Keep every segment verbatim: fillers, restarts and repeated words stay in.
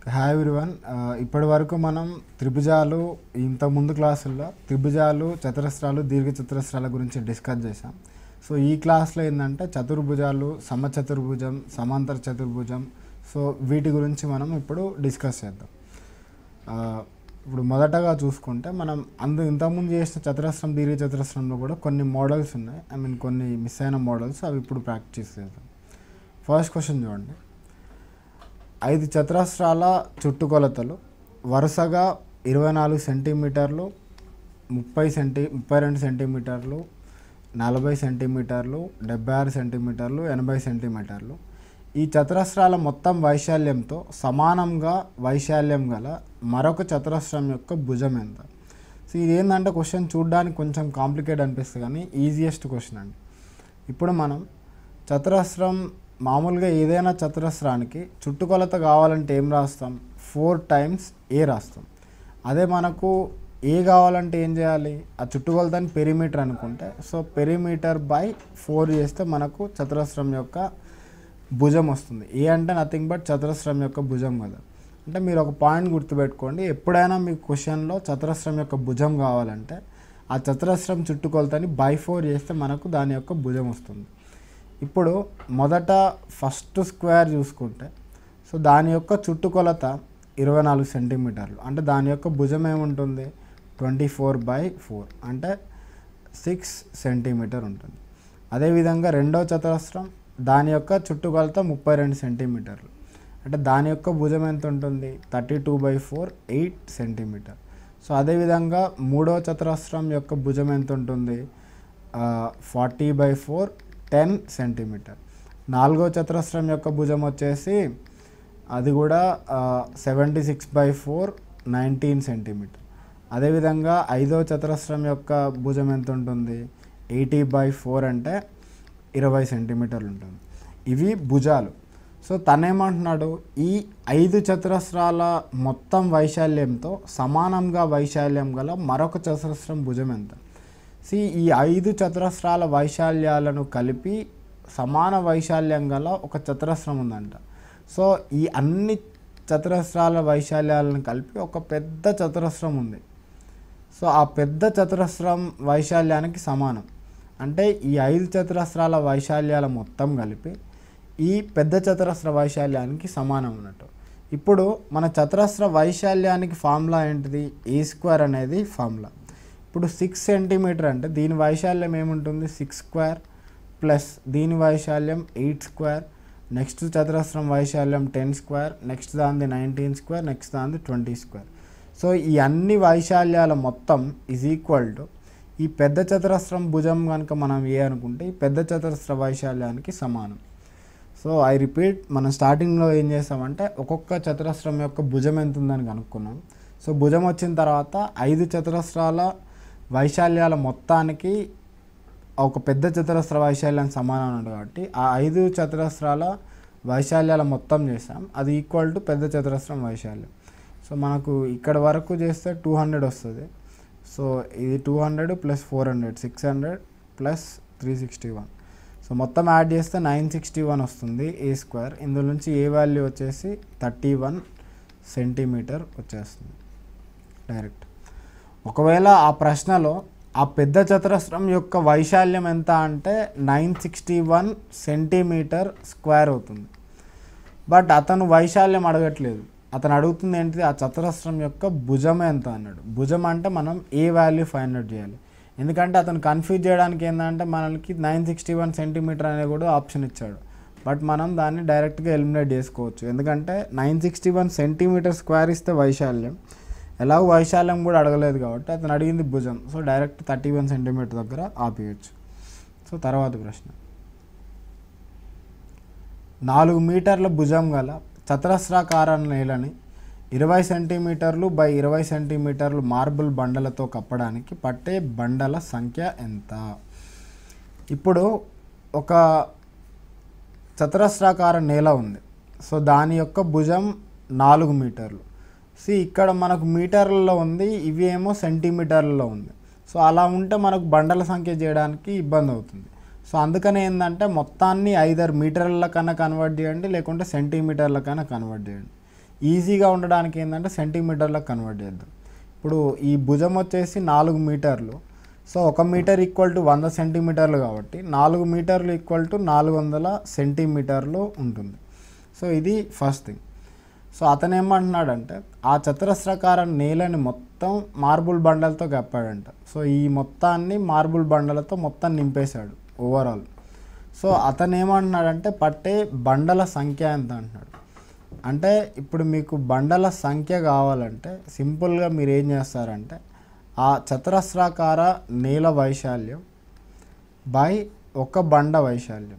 Hi everyone. ఇప్పటి వరకు మనం త్రిభుజాలు ఇంత ముందు క్లాసుల్లో త్రిభుజాలు, చతురస్రాలు, దీర్ఘ చతురస్రాల గురించి డిస్కస్ చేసాం. సో ఈ క్లాస్లో ఏంటంటే చతుర్భుజాలు, సమచతుర్భుజం, సమాంతర చతుర్భుజం, సో వీటి గురించి మనం ఇప్పుడు డిస్కస్ చేద్దాం. ఇప్పుడు మొదటగా చూసుకుంటే మనం అందు ఇంతకుముందు చేసిన చతురస్రం, దీర్ఘ చతురస్రంలో కూడా కొన్ని మోడల్స్ ఉన్నాయి. ఐ మీన్ కొన్ని మిస్ అయిన మోడల్స్, అవి ఇప్పుడు ప్రాక్టీస్ చేద్దాం. ఫస్ట్ క్వశ్చన్ చూడండి. ఐదు చతురస్రాల చుట్టుకొలతలు వరుసగా ఇరవై నాలుగు సెంటీమీటర్లు, ముప్పై సెంటీ ముప్పై రెండు సెంటీమీటర్లు, నలభై సెంటీమీటర్లు, డెబ్బై ఆరు సెంటీమీటర్లు, ఎనభై సెంటీమీటర్లు. ఈ చతురస్రాల మొత్తం వైశాల్యంతో సమానంగా వైశాల్యం గల మరొక చతురస్రం యొక్క భుజం ఎంత? సో ఇది ఏంటంటే క్వశ్చన్ చూడడానికి కొంచెం కాంప్లికేట్ అనిపిస్తుంది, కానీ ఈజియెస్ట్ క్వశ్చన్ అండి. ఇప్పుడు మనం చతురస్రం మామూలుగా ఏదైనా చతురస్రానికి చుట్టుకొలత కావాలంటే ఏం రాస్తాం? ఫోర్ టైమ్స్ ఏ రాస్తాం. అదే మనకు ఏ కావాలంటే ఏం చేయాలి? ఆ చుట్టుకొలతని పెరిమీటర్ అనుకుంటే, సో పెరిమీటర్ బై ఫోర్ చేస్తే మనకు చతురస్రం యొక్క భుజం వస్తుంది. ఏ అంటే నథింగ్ బట్ చతురస్రం యొక్క భుజం కదా. అంటే మీరు ఒక పాయింట్ గుర్తుపెట్టుకోండి, ఎప్పుడైనా మీకు క్వశ్చన్లో చతురస్రం యొక్క భుజం కావాలంటే ఆ చతురస్రం చుట్టుకొలతని బై ఫోర్ చేస్తే మనకు దాని యొక్క భుజం వస్తుంది. ఇప్పుడు మొదట ఫస్ట్ స్క్వేర్ చూసుకుంటే, సో దాని యొక్క చుట్టుకొలత ఇరవై నాలుగు సెంటీమీటర్లు, అంటే దాని యొక్క భుజం ఏముంటుంది? ట్వంటీ ఫోర్ బై ఫోర్ అంటే సిక్స్ సెంటీమీటర్ ఉంటుంది. అదేవిధంగా రెండో చతురస్రం, దాని యొక్క చుట్టుకొలత ముప్పై రెండు సెంటీమీటర్లు, అంటే దాని యొక్క భుజం ఎంత ఉంటుంది? Thirty two by four eight centimetre. So అదేవిధంగా మూడో చతురస్రం యొక్క భుజం ఎంత ఉంటుంది? Forty by four ten centimetre. నాలుగో చతురస్రం యొక్క భుజం వచ్చేసి అది కూడా seventy six by four nineteen centimetre. అదేవిధంగా ఐదో చతురస్రం యొక్క భుజం ఎంత ఉంటుంది? ఎయిటీ బై ఫోర్ అంటే ఇరవై సెంటీమీటర్లు ఉంటుంది. ఇవి భుజాలు. సో తనేమంటున్నాడు? ఈ ఐదు చతురస్రాల మొత్తం వైశాల్యంతో సమానంగా వైశాల్యం గల మరొక చతురస్రం భుజం ఎంత? సి ఈ ఐదు చతురస్రాల వైశాల్యాలను కలిపి సమాన వైశాల్యం గల ఒక చతురస్రం ఉందంట. సో ఈ అన్ని చతురస్రాల వైశాల్యాలను కలిపి ఒక పెద్ద చతురస్రం ఉంది. సో ఆ పెద్ద చతురస్రం వైశాల్యానికి సమానం. అంటే ఈ ఐదు చతురస్రాల వైశాల్యాల మొత్తం కలిపి ఈ పెద్ద చతురస్ర వైశాల్యానికి సమానం అన్నట్టు. ఇప్పుడు మన చతురస్ర వైశాల్యానికి ఫార్ములా ఏంటిది? ఏ స్క్వేర్ అనేది ఫార్ములా. ఇప్పుడు సిక్స్ సెంటీమీటర్ అంటే దీని వైశాల్యం ఏముంటుంది? సిక్స్ స్క్వేర్ ప్లస్ దీని వైశాల్యం ఎయిట్ స్క్వేర్, నెక్స్ట్ చతురస్రం వైశాల్యం టెన్ స్క్వేర్, నెక్స్ట్ దానిది నైన్టీన్ స్క్వేర్, నెక్స్ట్ దానిది ట్వంటీ స్క్వేర్. సో ఈ అన్ని వైశాల్యాల మొత్తం ఈజ్ ఈక్వల్ టు ఈ పెద్ద చతురస్రం భుజం కనుక మనం ఏ అనుకుంటే ఈ పెద్ద చతురస్ర వైశాల్యానికి సమానం. సో ఐ రిపీట్, మనం స్టార్టింగ్లో ఏం చేస్తామంటే ఒక్కొక్క చతురస్రం యొక్క భుజం ఎంత ఉందని కనుక్కున్నాం. సో భుజం వచ్చిన తర్వాత ఐదు చతురస్రాల వైశాల్యాల మొత్తానికి ఒక పెద్ద చతురస్ర వైశాల్యం సమానం అన్నాడు కాబట్టి ఆ ఐదు చతురస్రాల వైశాల్యాల మొత్తం చేసాం, అది ఈక్వల్ టు పెద్ద చతురస్రం వైశాల్యం. సో మనకు ఇక్కడ వరకు చేస్తే టూ హండ్రెడ్ వస్తుంది. సో ఇది two hundred plus four hundred six hundred plus three sixty one. So మొత్తం యాడ్ చేస్తే నైన్ సిక్స్టీ వన్ వస్తుంది ఏ స్క్వేర్. ఇందులో నుంచి ఏ వాల్యూ వచ్చేసి థర్టీ వన్ సెంటీమీటర్ వచ్చేస్తుంది డైరెక్ట్. ఒకవేళ ఆ ప్రశ్నలో ఆ పెద్ద చతురస్రం యొక్క వైశాల్యం ఎంత అంటే nine sixty one centimetre square అవుతుంది. బట్ అతను వైశాల్యం అడగట్లేదు, అతను అడుగుతుంది ఏంటిది? ఆ చతురస్రం యొక్క భుజం ఎంత అన్నాడు. భుజం అంటే మనం ఏ వాల్యూ ఫైండ్ అవుట్ చేయాలి. ఎందుకంటే అతను కన్ఫ్యూజ్ చేయడానికి ఏంటంటే మనకి నైన్ సిక్స్టీ వన్ సెంటీమీటర్ అనేది కూడా ఆప్షన్ ఇచ్చాడు, బట్ మనం దాన్ని డైరెక్ట్గా ఎలిమినేట్ చేసుకోవచ్చు. ఎందుకంటే nine sixty one centimetre square ఇస్తే వైశాల్యం, ఎలాగో వైశాల్యం కూడా అడగలేదు కాబట్టి అతను అడిగింది భుజం. So direct thirty one centimetre దగ్గర ఆపేయచ్చు. సో తర్వాత ప్రశ్న, నాలుగు మీటర్ల భుజం గల చతురస్రాకార నేలని ఇరవై సెంటీమీటర్లు బై ఇరవై సెంటీమీటర్లు మార్బుల్ బండలతో కప్పడానికి పట్టే బండల సంఖ్య ఎంత? ఇప్పుడు ఒక చతురస్రాకార నేల ఉంది. సో దాని యొక్క భుజం నాలుగు మీటర్లు. సి ఇక్కడ మనకు మీటర్లలో ఉంది, ఇవి ఏమో సెంటీమీటర్లలో ఉంది. సో అలా ఉంటే మనకు బండల సంఖ్య చేయడానికి ఇబ్బంది అవుతుంది. సో అందుకనే ఏంటంటే మొత్తాన్ని ఐదర్ మీటర్ల కన్నా కన్వర్ట్ చేయండి, లేకుంటే సెంటీమీటర్ల కన్నా కన్వర్ట్ చేయండి. ఈజీగా ఉండడానికి ఏంటంటే సెంటీమీటర్లకు కన్వర్ట్ చేద్దాం. ఇప్పుడు ఈ భుజం వచ్చేసి నాలుగు మీటర్లు, సో ఒక మీటర్ ఈక్వల్ టు వంద సెంటీమీటర్లు కాబట్టి నాలుగు మీటర్లు ఈక్వల్ టు నాలుగు వందల సెంటీమీటర్లు ఉంటుంది. సో ఇది ఫస్ట్ థింగ్. సో అతను ఏమంటున్నాడంటే ఆ చతురస్రాకార నేలని మొత్తం మార్బుల్ బండలతో కప్పాడంట. సో ఈ మొత్తాన్ని మార్బుల్ బండలతో మొత్తం నింపేశాడు ఓవరాల్. సో అతను ఏమంటున్నాడంటే పట్టే బండల సంఖ్య ఎంత అంటున్నాడు. అంటే ఇప్పుడు మీకు బండల సంఖ్య కావాలంటే సింపుల్గా మీరు ఏం చేస్తారంటే ఆ చతురస్రాకార నేల వైశాల్యం బై ఒక బండ వైశాల్యం.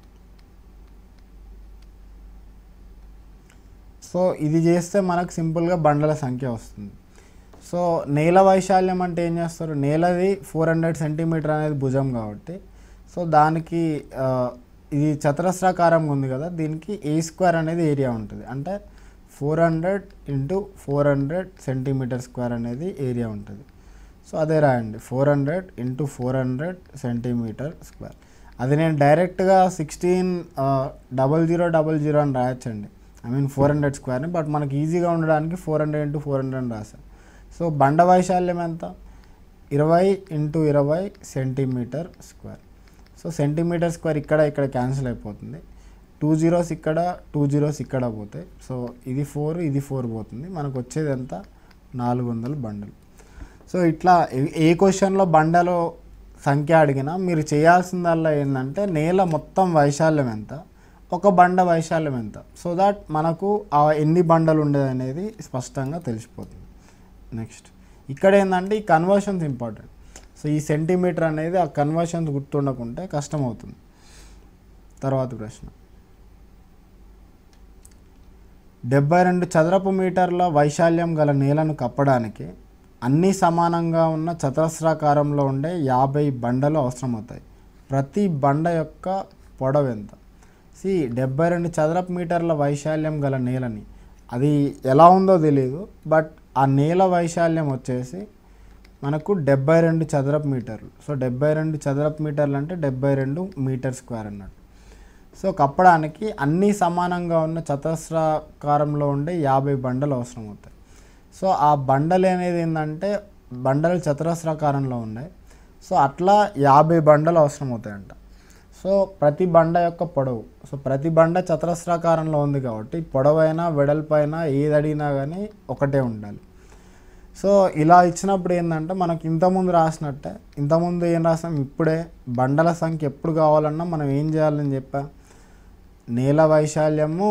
సో ఇది చేస్తే మనకు సింపుల్గా బండల సంఖ్య వస్తుంది. సో నేల వైశాల్యం అంటే ఏం చేస్తారు, నేలది ఫోర్ హండ్రెడ్ సెంటీమీటర్ అనేది భుజం కాబట్టి సో దానికి ఇది చతురస్రాకారంగా ఉంది కదా, దీనికి ఏ స్క్వేర్ అనేది ఏరియా ఉంటుంది. అంటే four hundred into four hundred centimetre square అనేది ఏరియా ఉంటుంది. సో అదే రాయండి, four hundred into four hundred centimetre square. అది నేను డైరెక్ట్గా sixteen double zero double zero అని రాయొచ్చండి, ఐ మీన్ ఫోర్ హండ్రెడ్ స్క్వేర్ని. బట్ మనకి ఈజీగా ఉండడానికి four hundred into four hundred అని రాశాను. సో బండ వైశాల్యం ఎంత, ఇరవై ఇంటూ ఇరవై centimetre square. So centimetre square ఇక్కడ ఇక్కడ క్యాన్సిల్ అయిపోతుంది, టూ జీరోస్ ఇక్కడ టూ జీరోస్ ఇక్కడ పోతాయి. సో ఇది ఫోర్ ఇది ఫోర్ పోతుంది, మనకు వచ్చేది ఎంత, నాలుగు వందల బండలు. సో ఇట్లా ఏ క్వశ్చన్లో బండలో సంఖ్య అడిగినా మీరు చేయాల్సిందల్లా ఏంటంటే నేల మొత్తం వైశాల్యం ఎంత, ఒక బండ వైశాల్యం ఎంత, సో దాట్ మనకు ఆ ఎన్ని బండలు ఉండేది అనేది స్పష్టంగా తెలిసిపోతుంది. నెక్స్ట్ ఇక్కడ ఏంటంటే ఈ కన్వర్షన్స్ ఇంపార్టెంట్. సో ఈ సెంటీమీటర్ అనేది ఆ కన్వర్షన్స్ గుర్తుండకుంటే కష్టం అవుతుంది. తర్వాత ప్రశ్న, డెబ్బై రెండు చదరపు మీటర్ల వైశాల్యం గల నేలను కప్పడానికి అన్నీ సమానంగా ఉన్న చతురస్రాకారంలో ఉండే యాభై బండలు అవసరమవుతాయి. ప్రతి బండ యొక్క పొడవు ఎంత? సి డెబ్బై రెండు చదరపు మీటర్ల వైశాల్యం గల నేలని, అది ఎలా ఉందో తెలియదు, బట్ ఆ నేల వైశాల్యం వచ్చేసి మనకు డెబ్బై రెండు చదరపు మీటర్లు. సో డెబ్బై రెండు చదరపు మీటర్లు అంటే డెబ్బై రెండు మీటర్ స్క్వేర్ అన్నట్టు. సో కప్పడానికి అన్నీ సమానంగా ఉన్న చతురస్రాకారంలో ఉండే యాభై బండలు అవసరం అవుతాయి. సో ఆ బండలు అనేది ఏంటంటే బండలు చతురస్రాకారంలో ఉన్నాయి. సో అట్లా యాభై బండలు అవసరం అవుతాయంట. సో ప్రతి బండ యొక్క పొడవు, సో ప్రతి బండ చతురస్రాకారంలో ఉంది కాబట్టి పొడవైనా వెడల్పైనా ఏది అడిగినా కానీ ఒకటే ఉండాలి. సో ఇలా ఇచ్చినప్పుడు ఏంటంటే మనకి ఇంతకుముందు రాసినట్టే, ఇంతకుముందు ఏం రాసాం, ఇప్పుడే బండల సంఖ్య ఎప్పుడు కావాలన్నా మనం ఏం చేయాలని చెప్పా, నేల వైశాల్యము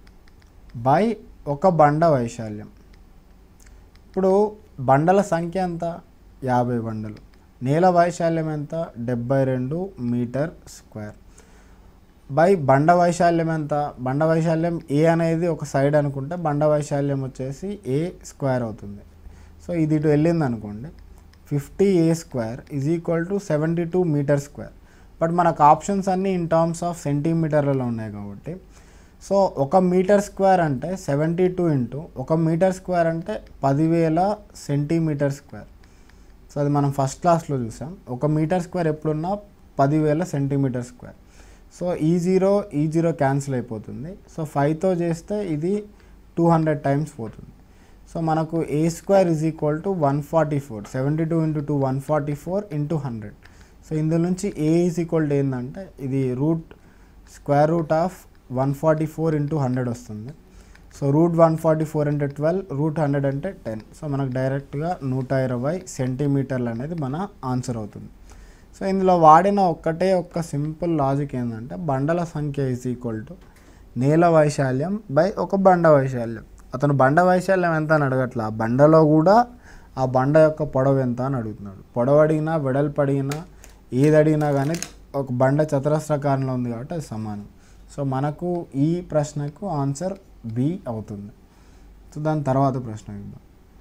బై ఒక బండ వైశాల్యం. ఇప్పుడు బండల సంఖ్య ఎంత, యాభై బండలు, నేల వైశాల్యం ఎంత, డెబ్బై రెండు మీటర్ స్క్వేర్ బై బండ వైశాల్యం ఎంత, బండ వైశాల్యం ఏ అనేది ఒక సైడ్ అనుకుంటే బండ వైశాల్యం వచ్చేసి ఏ స్క్వేర్ అవుతుంది. సో ఇది ఇటు వెళ్ళింది అనుకోండి, fifty A square is equal to seventy two metre square. But మనకు ఆప్షన్స్ అన్నీ ఇన్ టర్మ్స్ ఆఫ్ సెంటీమీటర్లలో ఉన్నాయి కాబట్టి సో ఒక మీటర్ స్క్వేర్ అంటే సెవెంటీ టూ ఇంటూ ఒక మీటర్ స్క్వేర్ అంటే పదివేల సెంటీమీటర్ స్క్వేర్. సో అది మనం ఫస్ట్ క్లాస్లో చూసాం, ఒక మీటర్ స్క్వేర్ ఎప్పుడున్నా పదివేల సెంటీమీటర్ స్క్వేర్. సో ఈ జీరో ఈ జీరో క్యాన్సిల్ అయిపోతుంది. సో ఫైవ్తో చేస్తే ఇది టూ హండ్రెడ్ టైమ్స్ పోతుంది. సో మనకు A square is equal to one forty four, seventy two into two one forty four into hundred. So ఇందులో నుంచి ఏ ఈజ్ ఈక్వల్ టు ఏంటంటే ఇది root square root of one forty four into hundred వస్తుంది. So root one forty four అంటే twelve, root hundred అంటే ten. So మనకు డైరెక్ట్గా నూట ఇరవై సెంటీమీటర్లు అనేది మన ఆన్సర్ అవుతుంది. సో ఇందులో వాడిన ఒక్కటే ఒక్క సింపుల్ లాజిక్ ఏంటంటే బండల సంఖ్య ఈజ్ ఈక్వల్ టు నేల వైశాల్యం బై ఒక బండ వైశాల్యం. అతను బండ వైశాల్యం ఎంత అని అడగట్లా, బండలో కూడా ఆ బండ యొక్క పొడవు ఎంత అని అడుగుతున్నాడు. పొడవు అడిగినా వెడల్పు అడిగినా ఏది అడిగినా కానీ ఒక బండ చతురస్రాకారంలో ఉంది కాబట్టి అది సమానం. సో మనకు ఈ ప్రశ్నకు ఆన్సర్ బి అవుతుంది. సో దాని తర్వాత ప్రశ్న ఇద్దాం.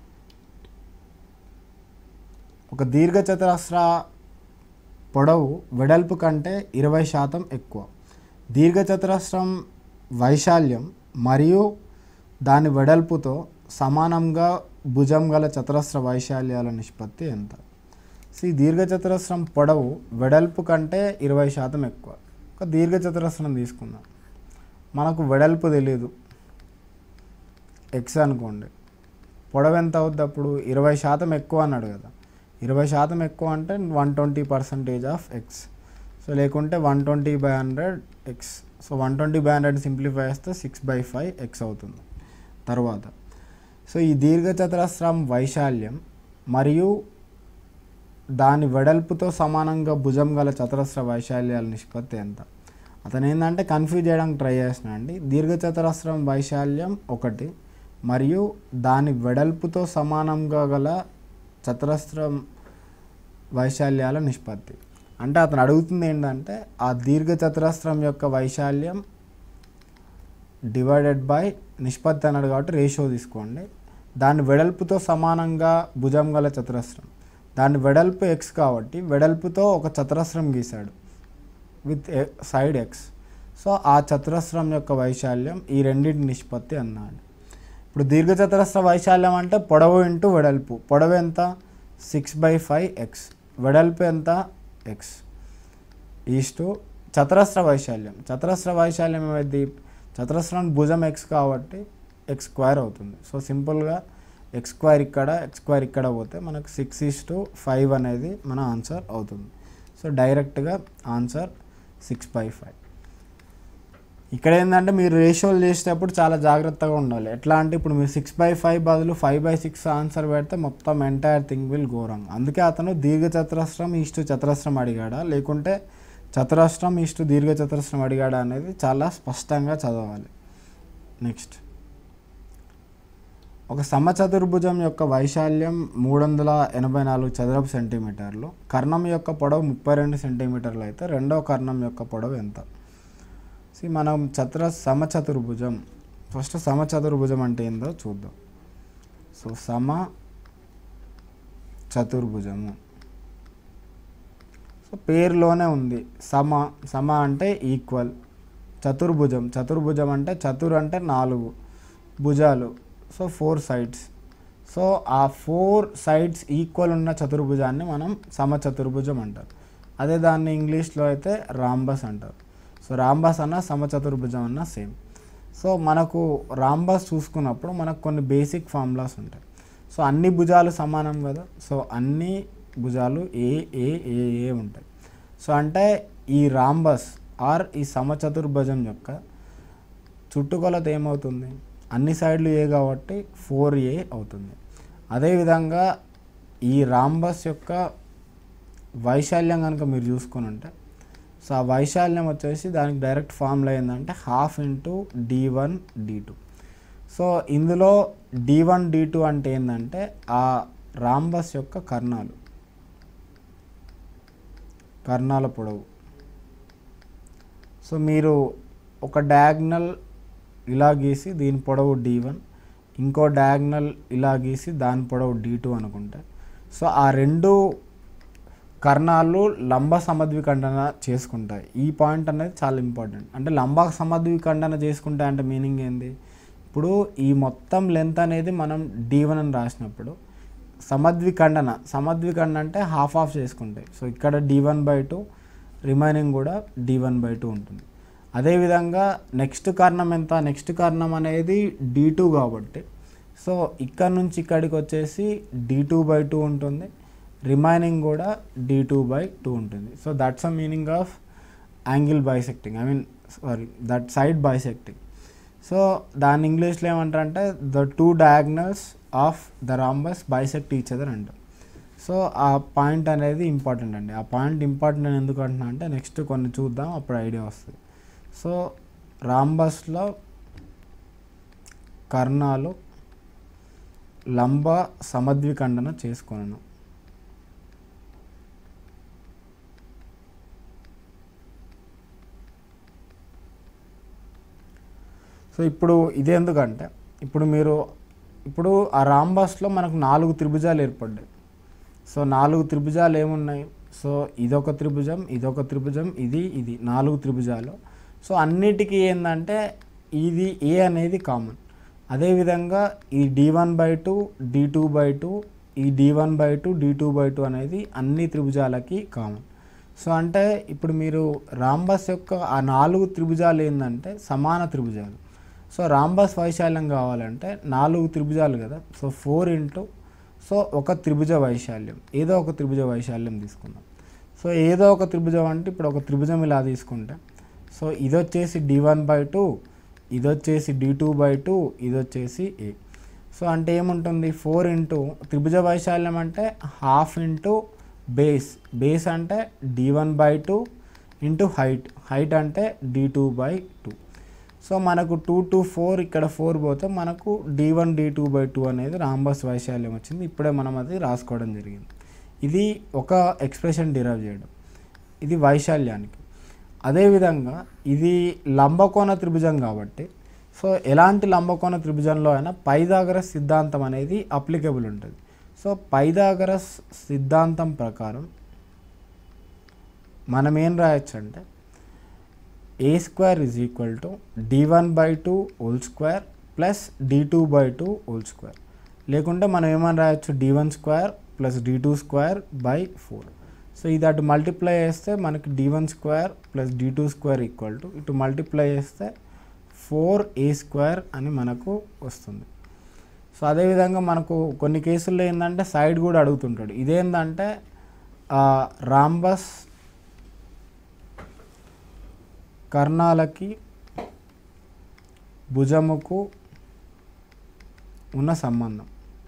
ఒక దీర్ఘ చతురస్ర పొడవు వెడల్పు కంటే ఇరవై శాతం ఎక్కువ. దీర్ఘ చతురస్రం వైశాల్యం మరియు దాని వెడల్పుతో సమానంగా భుజం గల చతురస్ర వైశాల్యాల నిష్పత్తి ఎంత? సి దీర్ఘచతురస్రం పొడవు వెడల్పు కంటే ఇరవై శాతం ఎక్కువ. ఒక దీర్ఘచతురస్రం తీసుకుందాం, మనకు వెడల్పు తెలియదు, ఎక్స్ అనుకోండి, పొడవు ఎంత అవుద్ది అప్పుడు ఇరవై శాతం ఎక్కువ అన్నాడు కదా, ఇరవై శాతం ఎక్కువ అంటే one twenty percentage of X. So లేకుంటే one twenty by hundred X. So one twenty by hundred simplify చేస్తే సిక్స్ బై ఫైవ్ ఎక్స్ అవుతుంది. తర్వాత సో ఈ దీర్ఘచతురస్రం వైశాల్యం మరియు దాని వెడల్పుతో సమానంగా భుజం గల చతురస్ర వైశాల్యాల నిష్పత్తి ఎంత? అతను ఏంటంటే కన్ఫ్యూజ్ చేయడానికి ట్రై చేసిన అండి. దీర్ఘచతురస్రం వైశాల్యం ఒకటి మరియు దాని వెడల్పుతో సమానంగా గల చతురస్రం వైశాల్యాల నిష్పత్తి అంటే అతను అడుగుతుంది ఏంటంటే ఆ దీర్ఘచతురస్రం యొక్క వైశాల్యం డివైడెడ్ బై నిష్పత్తి అన్నాడు కాబట్టి రేషియో తీసుకోండి. దాని వెడల్పుతో సమానంగా భుజం గల చతురస్రం, దాని వెడల్పు ఎక్స్ కాబట్టి వెడల్పుతో ఒక చతురస్రం గీశాడు విత్ సైడ్ ఎక్స్. సో ఆ చతురస్రం యొక్క వైశాల్యం ఈ రెండింటి నిష్పత్తి అన్నాడు. ఇప్పుడు దీర్ఘచతురస్ర వైశాల్యం అంటే పొడవు ఇంటూ వెడల్పు. పొడవు ఎంత? Six by five X. వెడల్పు ఎంత? ఎక్స్. ఈస్టు చతురస్ర వైశాల్యం. చతురస్ర వైశాల్యం ఏమైంది? చతురస్రం భుజం ఎక్స్ కాబట్టి ఎక్స్ స్క్వేర్ అవుతుంది. సో సింపుల్గా ఎక్స్ స్క్వేర్ ఇక్కడ, ఎక్స్ స్క్వేర్ ఇక్కడ పోతే మనకు సిక్స్ ఈస్ టు ఫైవ్ అనేది మన ఆన్సర్ అవుతుంది. సో డైరెక్ట్గా ఆన్సర్ సిక్స్ బై ఫైవ్. ఇక్కడ ఏంటంటే మీరు రేషియోలు చేసేటప్పుడు చాలా జాగ్రత్తగా ఉండాలి. ఎట్లా అంటే ఇప్పుడు మీరు సిక్స్ బై ఫైవ్ బదులు ఫైవ్ బై సిక్స్ ఆన్సర్ పెడితే మొత్తం entire thing will go wrong. అందుకే అతను దీర్ఘచతురస్రం ఈస్టు చతురస్రం అడిగాడా లేకుంటే చతురస్రం ఈస్టు దీర్ఘచతురస్రం అడిగాడా అనేది చాలా స్పష్టంగా చదవాలి. నెక్స్ట్, ఒక సమచతుర్భుజం యొక్క వైశాల్యం మూడు వందల ఎనభై నాలుగు చదరపు సెంటీమీటర్లు, కర్ణం యొక్క పొడవు ముప్పై రెండు సెంటీమీటర్లు అయితే రెండవ కర్ణం యొక్క పొడవు ఎంత? సి మనం చతుర సమచతుర్భుజం ఫస్ట్ సమచతుర్భుజం అంటే ఏందో చూద్దాం. సో సమ చతుర్భుజము సో పేరులోనే ఉంది. సమ సమ అంటే ఈక్వల్, చతుర్భుజం చతుర్భుజం అంటే చతుర్ అంటే నాలుగు భుజాలు, సో ఫోర్ సైడ్స్. సో ఆ ఫోర్ సైడ్స్ ఈక్వల్ ఉన్న చతుర్భుజాన్ని మనం సమచతుర్భుజం అంటారు. అదే దాన్ని ఇంగ్లీష్లో అయితే రాంబస్ అంటారు. సో రాంబస్ అన్న సమచతుర్భుజం అన్న సేమ్. సో మనకు రాంబస్ చూసుకున్నప్పుడు మనకు కొన్ని బేసిక్ ఫార్ములాస్ ఉంటాయి. సో అన్ని భుజాలు సమానం కదా, సో అన్ని భుజాలు ఏ ఏ ఏ ఏ ఉంటాయి. సో అంటే ఈ రాంబస్ ఆర్ ఈ సమచతుర్భుజం యొక్క చుట్టుకొలత ఏమవుతుంది? అన్ని సైడ్లు ఏ కాబట్టి ఫోర్ ఏ అవుతుంది. అదేవిధంగా ఈ రాంబస్ యొక్క వైశాల్యం కనుక మీరు చూసుకొని ఉంటే సో ఆ వైశాల్యం వచ్చేసి దానికి డైరెక్ట్ ఫార్ములా ఏంటంటే half into D one D two. So ఇందులో డి వన్ డి టూ అంటే ఏంటంటే ఆ రాంబస్ యొక్క కర్ణాలు కర్ణాల పొడవు. సో మీరు ఒక డయాగ్నల్ ఇలా గీసి దీని పొడవు డి వన్, ఇంకో డయాగ్నల్ ఇలా గీసి దాని పొడవు డి టూ అనుకుంటే సో ఆ రెండు కర్ణాలు లంబ సమద్విఖండన చేసుకుంటాయి. ఈ పాయింట్ అనేది చాలా ఇంపార్టెంట్. అంటే లంబ సమద్విఖండన చేసుకుంటాయి అంటే మీనింగ్ ఏంది? ఇప్పుడు ఈ మొత్తం లెంత్ అనేది మనం డి వన్ అని రాసినప్పుడు సమద్విఖండన సమద్విఖండన అంటే హాఫ్ ఆఫ్ చేసుకుంటాయి. సో ఇక్కడ D one by two, remaining కూడా డి వన్ బై టూ ఉంటుంది. అదేవిధంగా నెక్స్ట్ కర్ణం ఎంత? నెక్స్ట్ కర్ణం అనేది డి టూ కాబట్టి సో ఇక్కడ నుంచి ఇక్కడికి వచ్చేసి డి టూ బై టూ ఉంటుంది, రిమైనింగ్ కూడా డి టూ బై టూ ఉంటుంది. So that's a meaning of angle bisecting, I mean sorry that side bisecting. So దాన్ని ఇంగ్లీష్లో ఏమంటారంటే the two diagonals of the rhombus bisect each other అంటారు. So ఆ point అనేది important అండి. ఆ పాయింట్ ఇంపార్టెంట్ అని ఎందుకు అంటున్నా అంటే నెక్స్ట్ కొన్ని చూద్దాం, అప్పుడు ఐడియా వస్తుంది. సో రాంబస్లో కర్ణాలు లంబ సమద్విఖండన చేసుకొనను. సో ఇప్పుడు ఇది ఎందుకంటే ఇప్పుడు మీరు ఇప్పుడు ఆ రాంబస్లో మనకు నాలుగు త్రిభుజాలు ఏర్పడ్డాయి. సో నాలుగు త్రిభుజాలు ఏమున్నాయి? సో ఇదొక త్రిభుజం, ఇదొక త్రిభుజం, ఇది ఇది నాలుగు త్రిభుజాలు. సో అన్నిటికీ ఏంటంటే ఇది ఏ అనేది కామన్. అదేవిధంగా ఈ D one by two D two by two ఈ D one by two D two by two అనేది అన్ని త్రిభుజాలకి కామన్. సో అంటే ఇప్పుడు మీరు రాంబస్ యొక్క ఆ నాలుగు త్రిభుజాలు ఏంటంటే సమాన త్రిభుజాలు. సో రాంబస్ వైశాల్యం కావాలంటే నాలుగు త్రిభుజాలు కదా, సో ఫోర్ ఇంటూ సో ఒక త్రిభుజ వైశాల్యం, ఏదో ఒక త్రిభుజ వైశాల్యం తీసుకుందాం. సో ఏదో ఒక త్రిభుజం అంటే ఇప్పుడు ఒక త్రిభుజం ఇలా తీసుకుంటే సో ఇది వచ్చేసి డి వన్ బై టూ, ఇది వచ్చేసి డి టూ బై టూ, ఇది వచ్చేసి ఏ. సో అంటే ఏముంటుంది, ఫోర్ ఇంటూ త్రిభుజ వైశాల్యం అంటే హాఫ్ ఇంటూ బేస్, బేస్ అంటే D one by two into height, height అంటే D two by two. So మనకు టూ టు ఫోర్ ఇక్కడ ఫోర్ పోతే మనకు D one D two by two అనేది రాంబస్ వైశాల్యం వచ్చింది. ఇప్పుడే మనం అది రాసుకోవడం జరిగింది. ఇది ఒక ఎక్స్ప్రెషన్ డిరైవ్ చేయడం, ఇది వైశాల్యానికి. అదేవిధంగా ఇది లంబకోణ త్రిభుజం కాబట్టి సో ఎలాంటి లంబకోణ త్రిభుజంలో అయినా పైథాగరస్ సిద్ధాంతం అనేది అప్లికేబుల్ ఉంటుంది. సో పైథాగరస్ సిద్ధాంతం ప్రకారం మనం ఏం రాయొచ్చు అంటే A square is equal to D one by two whole square plus D two by two whole square, లేకుంటే మనం ఏమని రాయొచ్చు D one square plus D two square by four. So ఇది అటు మల్టిప్లై చేస్తే మనకి D one square plus D two square equal to ఇటు multiply చేస్తే ఫోర్ ఏ స్క్వేర్ అని మనకు వస్తుంది. సో అదేవిధంగా మనకు కొన్ని కేసుల్లో ఏంటంటే సైడ్ కూడా అడుగుతుంటాడు. ఇదేంటంటే రాంబస్ కర్ణాలకి భుజముకు ఉన్న సంబంధం.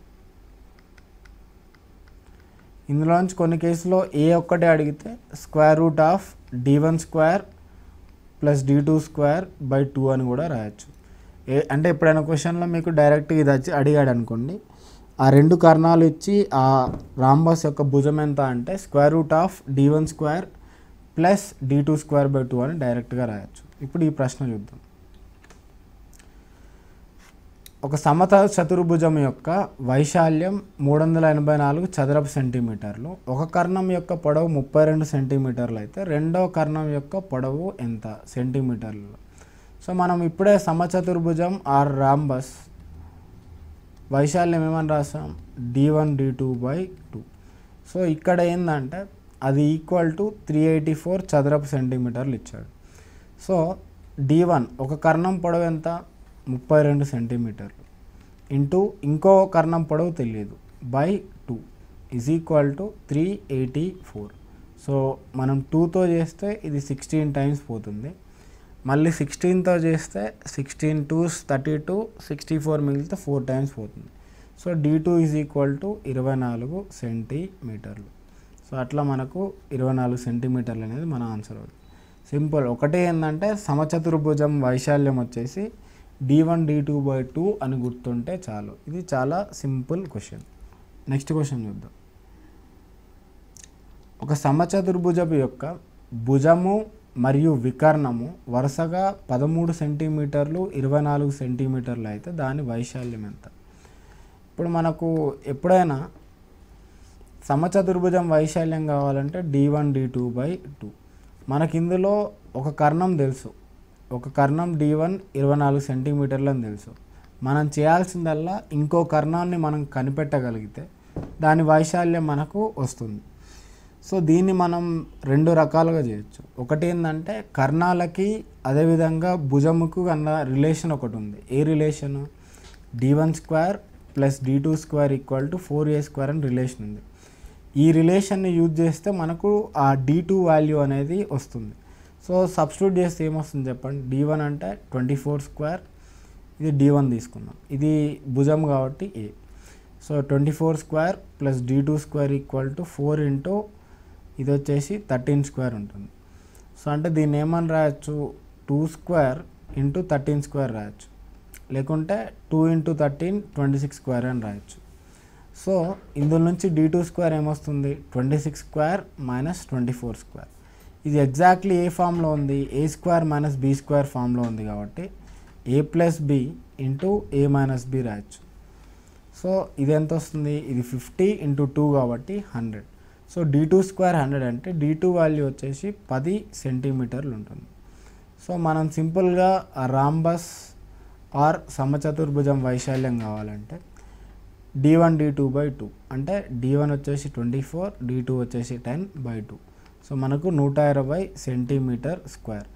ఇందులోంచి కొన్ని కేసులో ఏ ఒక్కటే అడిగితే square root of D one square plus D two square by two అని కూడా రాయొచ్చు. ఏ అంటే ఎప్పుడైనా క్వశ్చన్లో మీకు డైరెక్ట్గా ఇది వచ్చి అడిగాడు అనుకోండి, ఆ రెండు కర్ణాలు ఇచ్చి ఆ రాంబస్ యొక్క భుజం ఎంత అంటే square root of D one square plus D two square by two అని డైరెక్ట్గా రాయొచ్చు. ఇప్పుడు ఈ ప్రశ్న చూద్దాం. ఒక సమతల చతుర్భుజం యొక్క వైశాల్యం మూడు వందల ఎనభై నాలుగు చదరపు సెంటీమీటర్లు, ఒక కర్ణం యొక్క పొడవు ముప్పై రెండు సెంటీమీటర్లు అయితే రెండవ కర్ణం యొక్క పొడవు ఎంత సెంటీమీటర్లు. సో మనం ఇప్పుడే సమచతుర్భుజం ఆర్ రాంబస్ వైశాల్యం ఏమని రాసాం D one D two by two. So ఇక్కడ ఏంటంటే అది equal to three eighty four చదరపు సెంటీమీటర్లు ఇచ్చాడు. సో డి వన్ ఒక కర్ణం పొడవు ఎంత ముప్పై రెండు సెంటీమీటర్లు ఇంటూ ఇంకో కర్ణం పొడవు తెలియదు by two is equal to three eighty four. So మనం టూతో చేస్తే ఇది సిక్స్టీన్ టైమ్స్ పోతుంది, మళ్ళీ సిక్స్టీన్తో చేస్తే sixteen twos thirty two, sixty four మిగిలితే ఫోర్ టైమ్స్ పోతుంది. So D two is equal to ఇరవై నాలుగు సెంటీమీటర్లు. సో అట్లా మనకు ఇరవై నాలుగు సెంటీమీటర్లు అనేది మన ఆన్సర్ అవుతుంది. సింపుల్. ఒకటే ఏంటంటే సమచతుర్భుజం వైశాల్యం వచ్చేసి D one D two by two అని గుర్తుంటే చాలు. ఇది చాలా సింపుల్ క్వశ్చన్. నెక్స్ట్ క్వశ్చన్ చూద్దాం. ఒక సమచతుర్భుజపు యొక్క భుజము మరియు వికర్ణము వరుసగా పదమూడు సెంటీమీటర్లు ఇరవై నాలుగు సెంటీమీటర్లు అయితే దాని వైశాల్యం ఎంత? ఇప్పుడు మనకు ఎప్పుడైనా సమచతుర్భుజం వైశాల్యం కావాలంటే D one D two by two. మనకి ఇందులో ఒక కర్ణం తెలుసు, ఒక కర్ణం డి వన్ ఇరవై నాలుగు సెంటీమీటర్లు అని తెలుసు. మనం చేయాల్సిందల్లా ఇంకో కర్ణాన్ని మనం కనిపెట్టగలిగితే దాని వైశాల్యం మనకు వస్తుంది. సో దీన్ని మనం రెండు రకాలుగా చేయొచ్చు. ఒకటి ఏంటంటే కర్ణాలకి అదేవిధంగా భుజముకు అన్న రిలేషన్ ఒకటి ఉంది. ఏ relation? D one square plus D two square equal to four A square అని రిలేషన్ ఉంది. ఈ రిలేషన్ని యూజ్ చేస్తే మనకు ఆ డి టూ వాల్యూ అనేది వస్తుంది. సో సబ్స్టిట్యూట్ చేస్తే ఏమొస్తుంది చెప్పండి. డి వన్ అంటే ట్వంటీ ఫోర్ స్క్వేర్, ఇది డి వన్ తీసుకుందాం, ఇది భుజం కాబట్టి A. So twenty four square plus D two square equal to four into ఇది వచ్చేసి థర్టీన్ స్క్వేర్ ఉంటుంది. సో అంటే దీన్ని ఏమని రాయొచ్చు, two square into thirteen square రాయొచ్చు, లేకుంటే two into thirteen twenty six square అని రాయొచ్చు. సో ఇందులో నుంచి డి టూ స్క్వేర్ ఏమొస్తుంది, twenty six square minus twenty four square. ఇది ఎగ్జాక్ట్లీ ఏ ఫామ్లో ఉంది, A square minus B square ఫామ్లో ఉంది కాబట్టి A plus B into A minus B రాయొచ్చు. సో ఇది ఎంత వస్తుంది, ఇది ఫిఫ్టీ ఇంటూ టూ కాబట్టి hundred. So D two square hundred అంటే డి టూ వాల్యూ వచ్చేసి పది సెంటీమీటర్లు ఉంటుంది. సో మనం సింపుల్గా రాంబస్ ఆర్ సమచతుర్భుజం వైశాల్యం కావాలంటే D one D two by two అంటే డి వన్ వచ్చేసి ట్వంటీ ఫోర్, డి టూ వచ్చేసి టెన్ బై టూ. సో మనకు నూట ఇరవై సెంటీమీటర్ స్క్వేర్.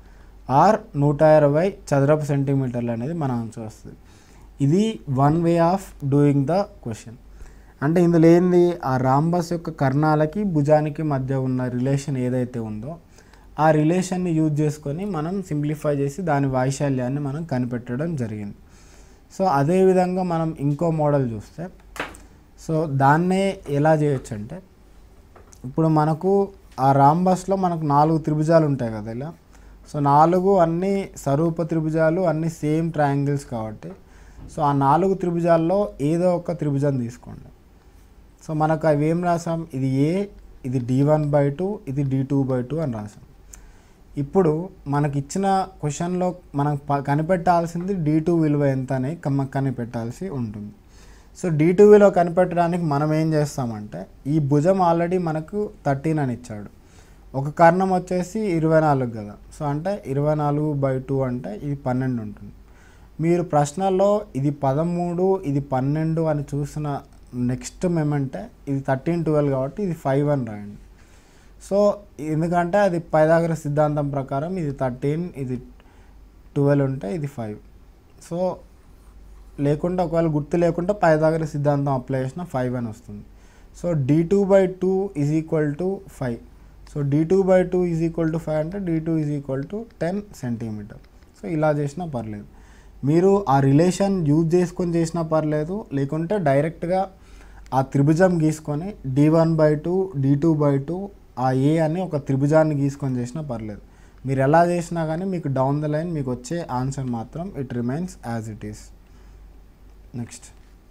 ఆర్ నూట ఇరవై చదరపు సెంటీమీటర్లు అనేది మన ఆన్సర్ వస్తుంది. ఇది one way of doing the question. అంటే ఇందులో ఏంది, ఆ రాంబస్ యొక్క కర్ణాలకి భుజానికి మధ్య ఉన్న రిలేషన్ ఏదైతే ఉందో ఆ రిలేషన్ని యూజ్ చేసుకొని మనం సింప్లిఫై చేసి దాని వైశాల్యాన్ని మనం కనిపెట్టడం జరిగింది. సో అదేవిధంగా మనం ఇంకో మోడల్ చూస్తే, సో దాన్నే ఎలా చేయొచ్చు అంటే, ఇప్పుడు మనకు ఆ రాంబస్లో మనకు నాలుగు త్రిభుజాలు ఉంటాయి కదా ఇలా. సో నాలుగు అన్ని స్వరూప త్రిభుజాలు, అన్ని సేమ్ ట్రయాంగిల్స్ కాబట్టి సో ఆ నాలుగు త్రిభుజాల్లో ఏదో ఒక త్రిభుజం తీసుకోండి. సో మనకు అవి ఏం రాసాం, ఇది ఏ, ఇది డి వన్ బై టూ, ఇది డి టూ బై టూ అని రాసాం. ఇప్పుడు మనకి ఇచ్చిన క్వశ్చన్లో మనం కనిపెట్టాల్సింది డి టూ విలువ ఎంత అని కనిపెట్టాల్సి ఉంటుంది. సో డి టూ విలువ కనిపెట్టడానికి మనం ఏం చేస్తామంటే, ఈ భుజం ఆల్రెడీ మనకు థర్టీన్ అని ఇచ్చాడు, ఒక కర్ణం వచ్చేసి ఇరవై నాలుగు కదా. సో అంటే ఇరవై నాలుగు బై టూ అంటే ఇది పన్నెండు ఉంటుంది. మీరు ప్రశ్నల్లో ఇది పదమూడు ఇది పన్నెండు అని చూసిన నెక్స్ట్ మెమంటే ఇది థర్టీన్ ట్వెల్వ్ కాబట్టి ఇది ఫైవ్ అని రాయండి. సో ఎందుకంటే అది పైథాగరస్ సిద్ధాంతం ప్రకారం ఇది థర్టీన్ ఇది ట్వెల్వ్ ఉంటే ఇది ఫైవ్. సో లేకుండా ఒకవేళ గుర్తు లేకుండా పైథాగరస్ సిద్ధాంతం అప్లై చేసిన ఫైవ్ అని వస్తుంది. So D two by two is equal to five. So D two by two is equal to five అంటే D two is equal to ten centimetre. So ఇలా చేసినా పర్లేదు, మీరు ఆ రిలేషన్ యూజ్ చేసుకొని చేసినా పర్లేదు, లేకుంటే డైరెక్ట్గా ఆ త్రిభుజం గీసుకొని D one by two D two by two ఆ ఏ అని ఒక త్రిభుజాన్ని గీసుకొని చేసినా పర్లేదు. మీరు ఎలా చేసినా కానీ మీకు డౌన్ ద లైన్ మీకు వచ్చే ఆన్సర్ మాత్రం it remains as it is. Next,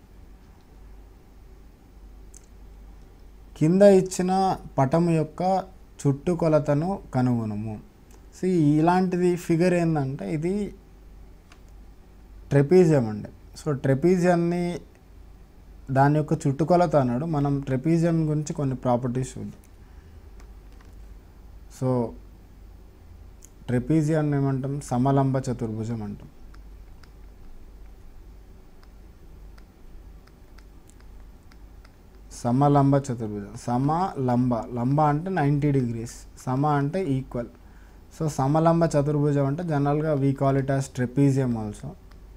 కింద ఇచ్చిన పటము యొక్క చుట్టుకొలతను కనుగొనము. సో ఇలాంటిది ఫిగర్ ఏంటంటే ఇది ట్రెపీజియం అండి. సో ట్రెపీజియాన్ని దాని యొక్క చుట్టుకొలత అన్నాడు. మనం ట్రెపీజియం గురించి కొన్ని ప్రాపర్టీస్ చూద్దాం. సో ట్రెపీజియాన్ని ఏమంటాం, సమలంబ చతుర్భుజం అంటాం. సమలంబ చతుర్భుజం, సమ లంబ, లంబ అంటే నైంటీ డిగ్రీస్, సమ అంటే ఈక్వల్. సో సమలంబ చతుర్భుజం అంటే జనరల్గా we call it as trapezium also.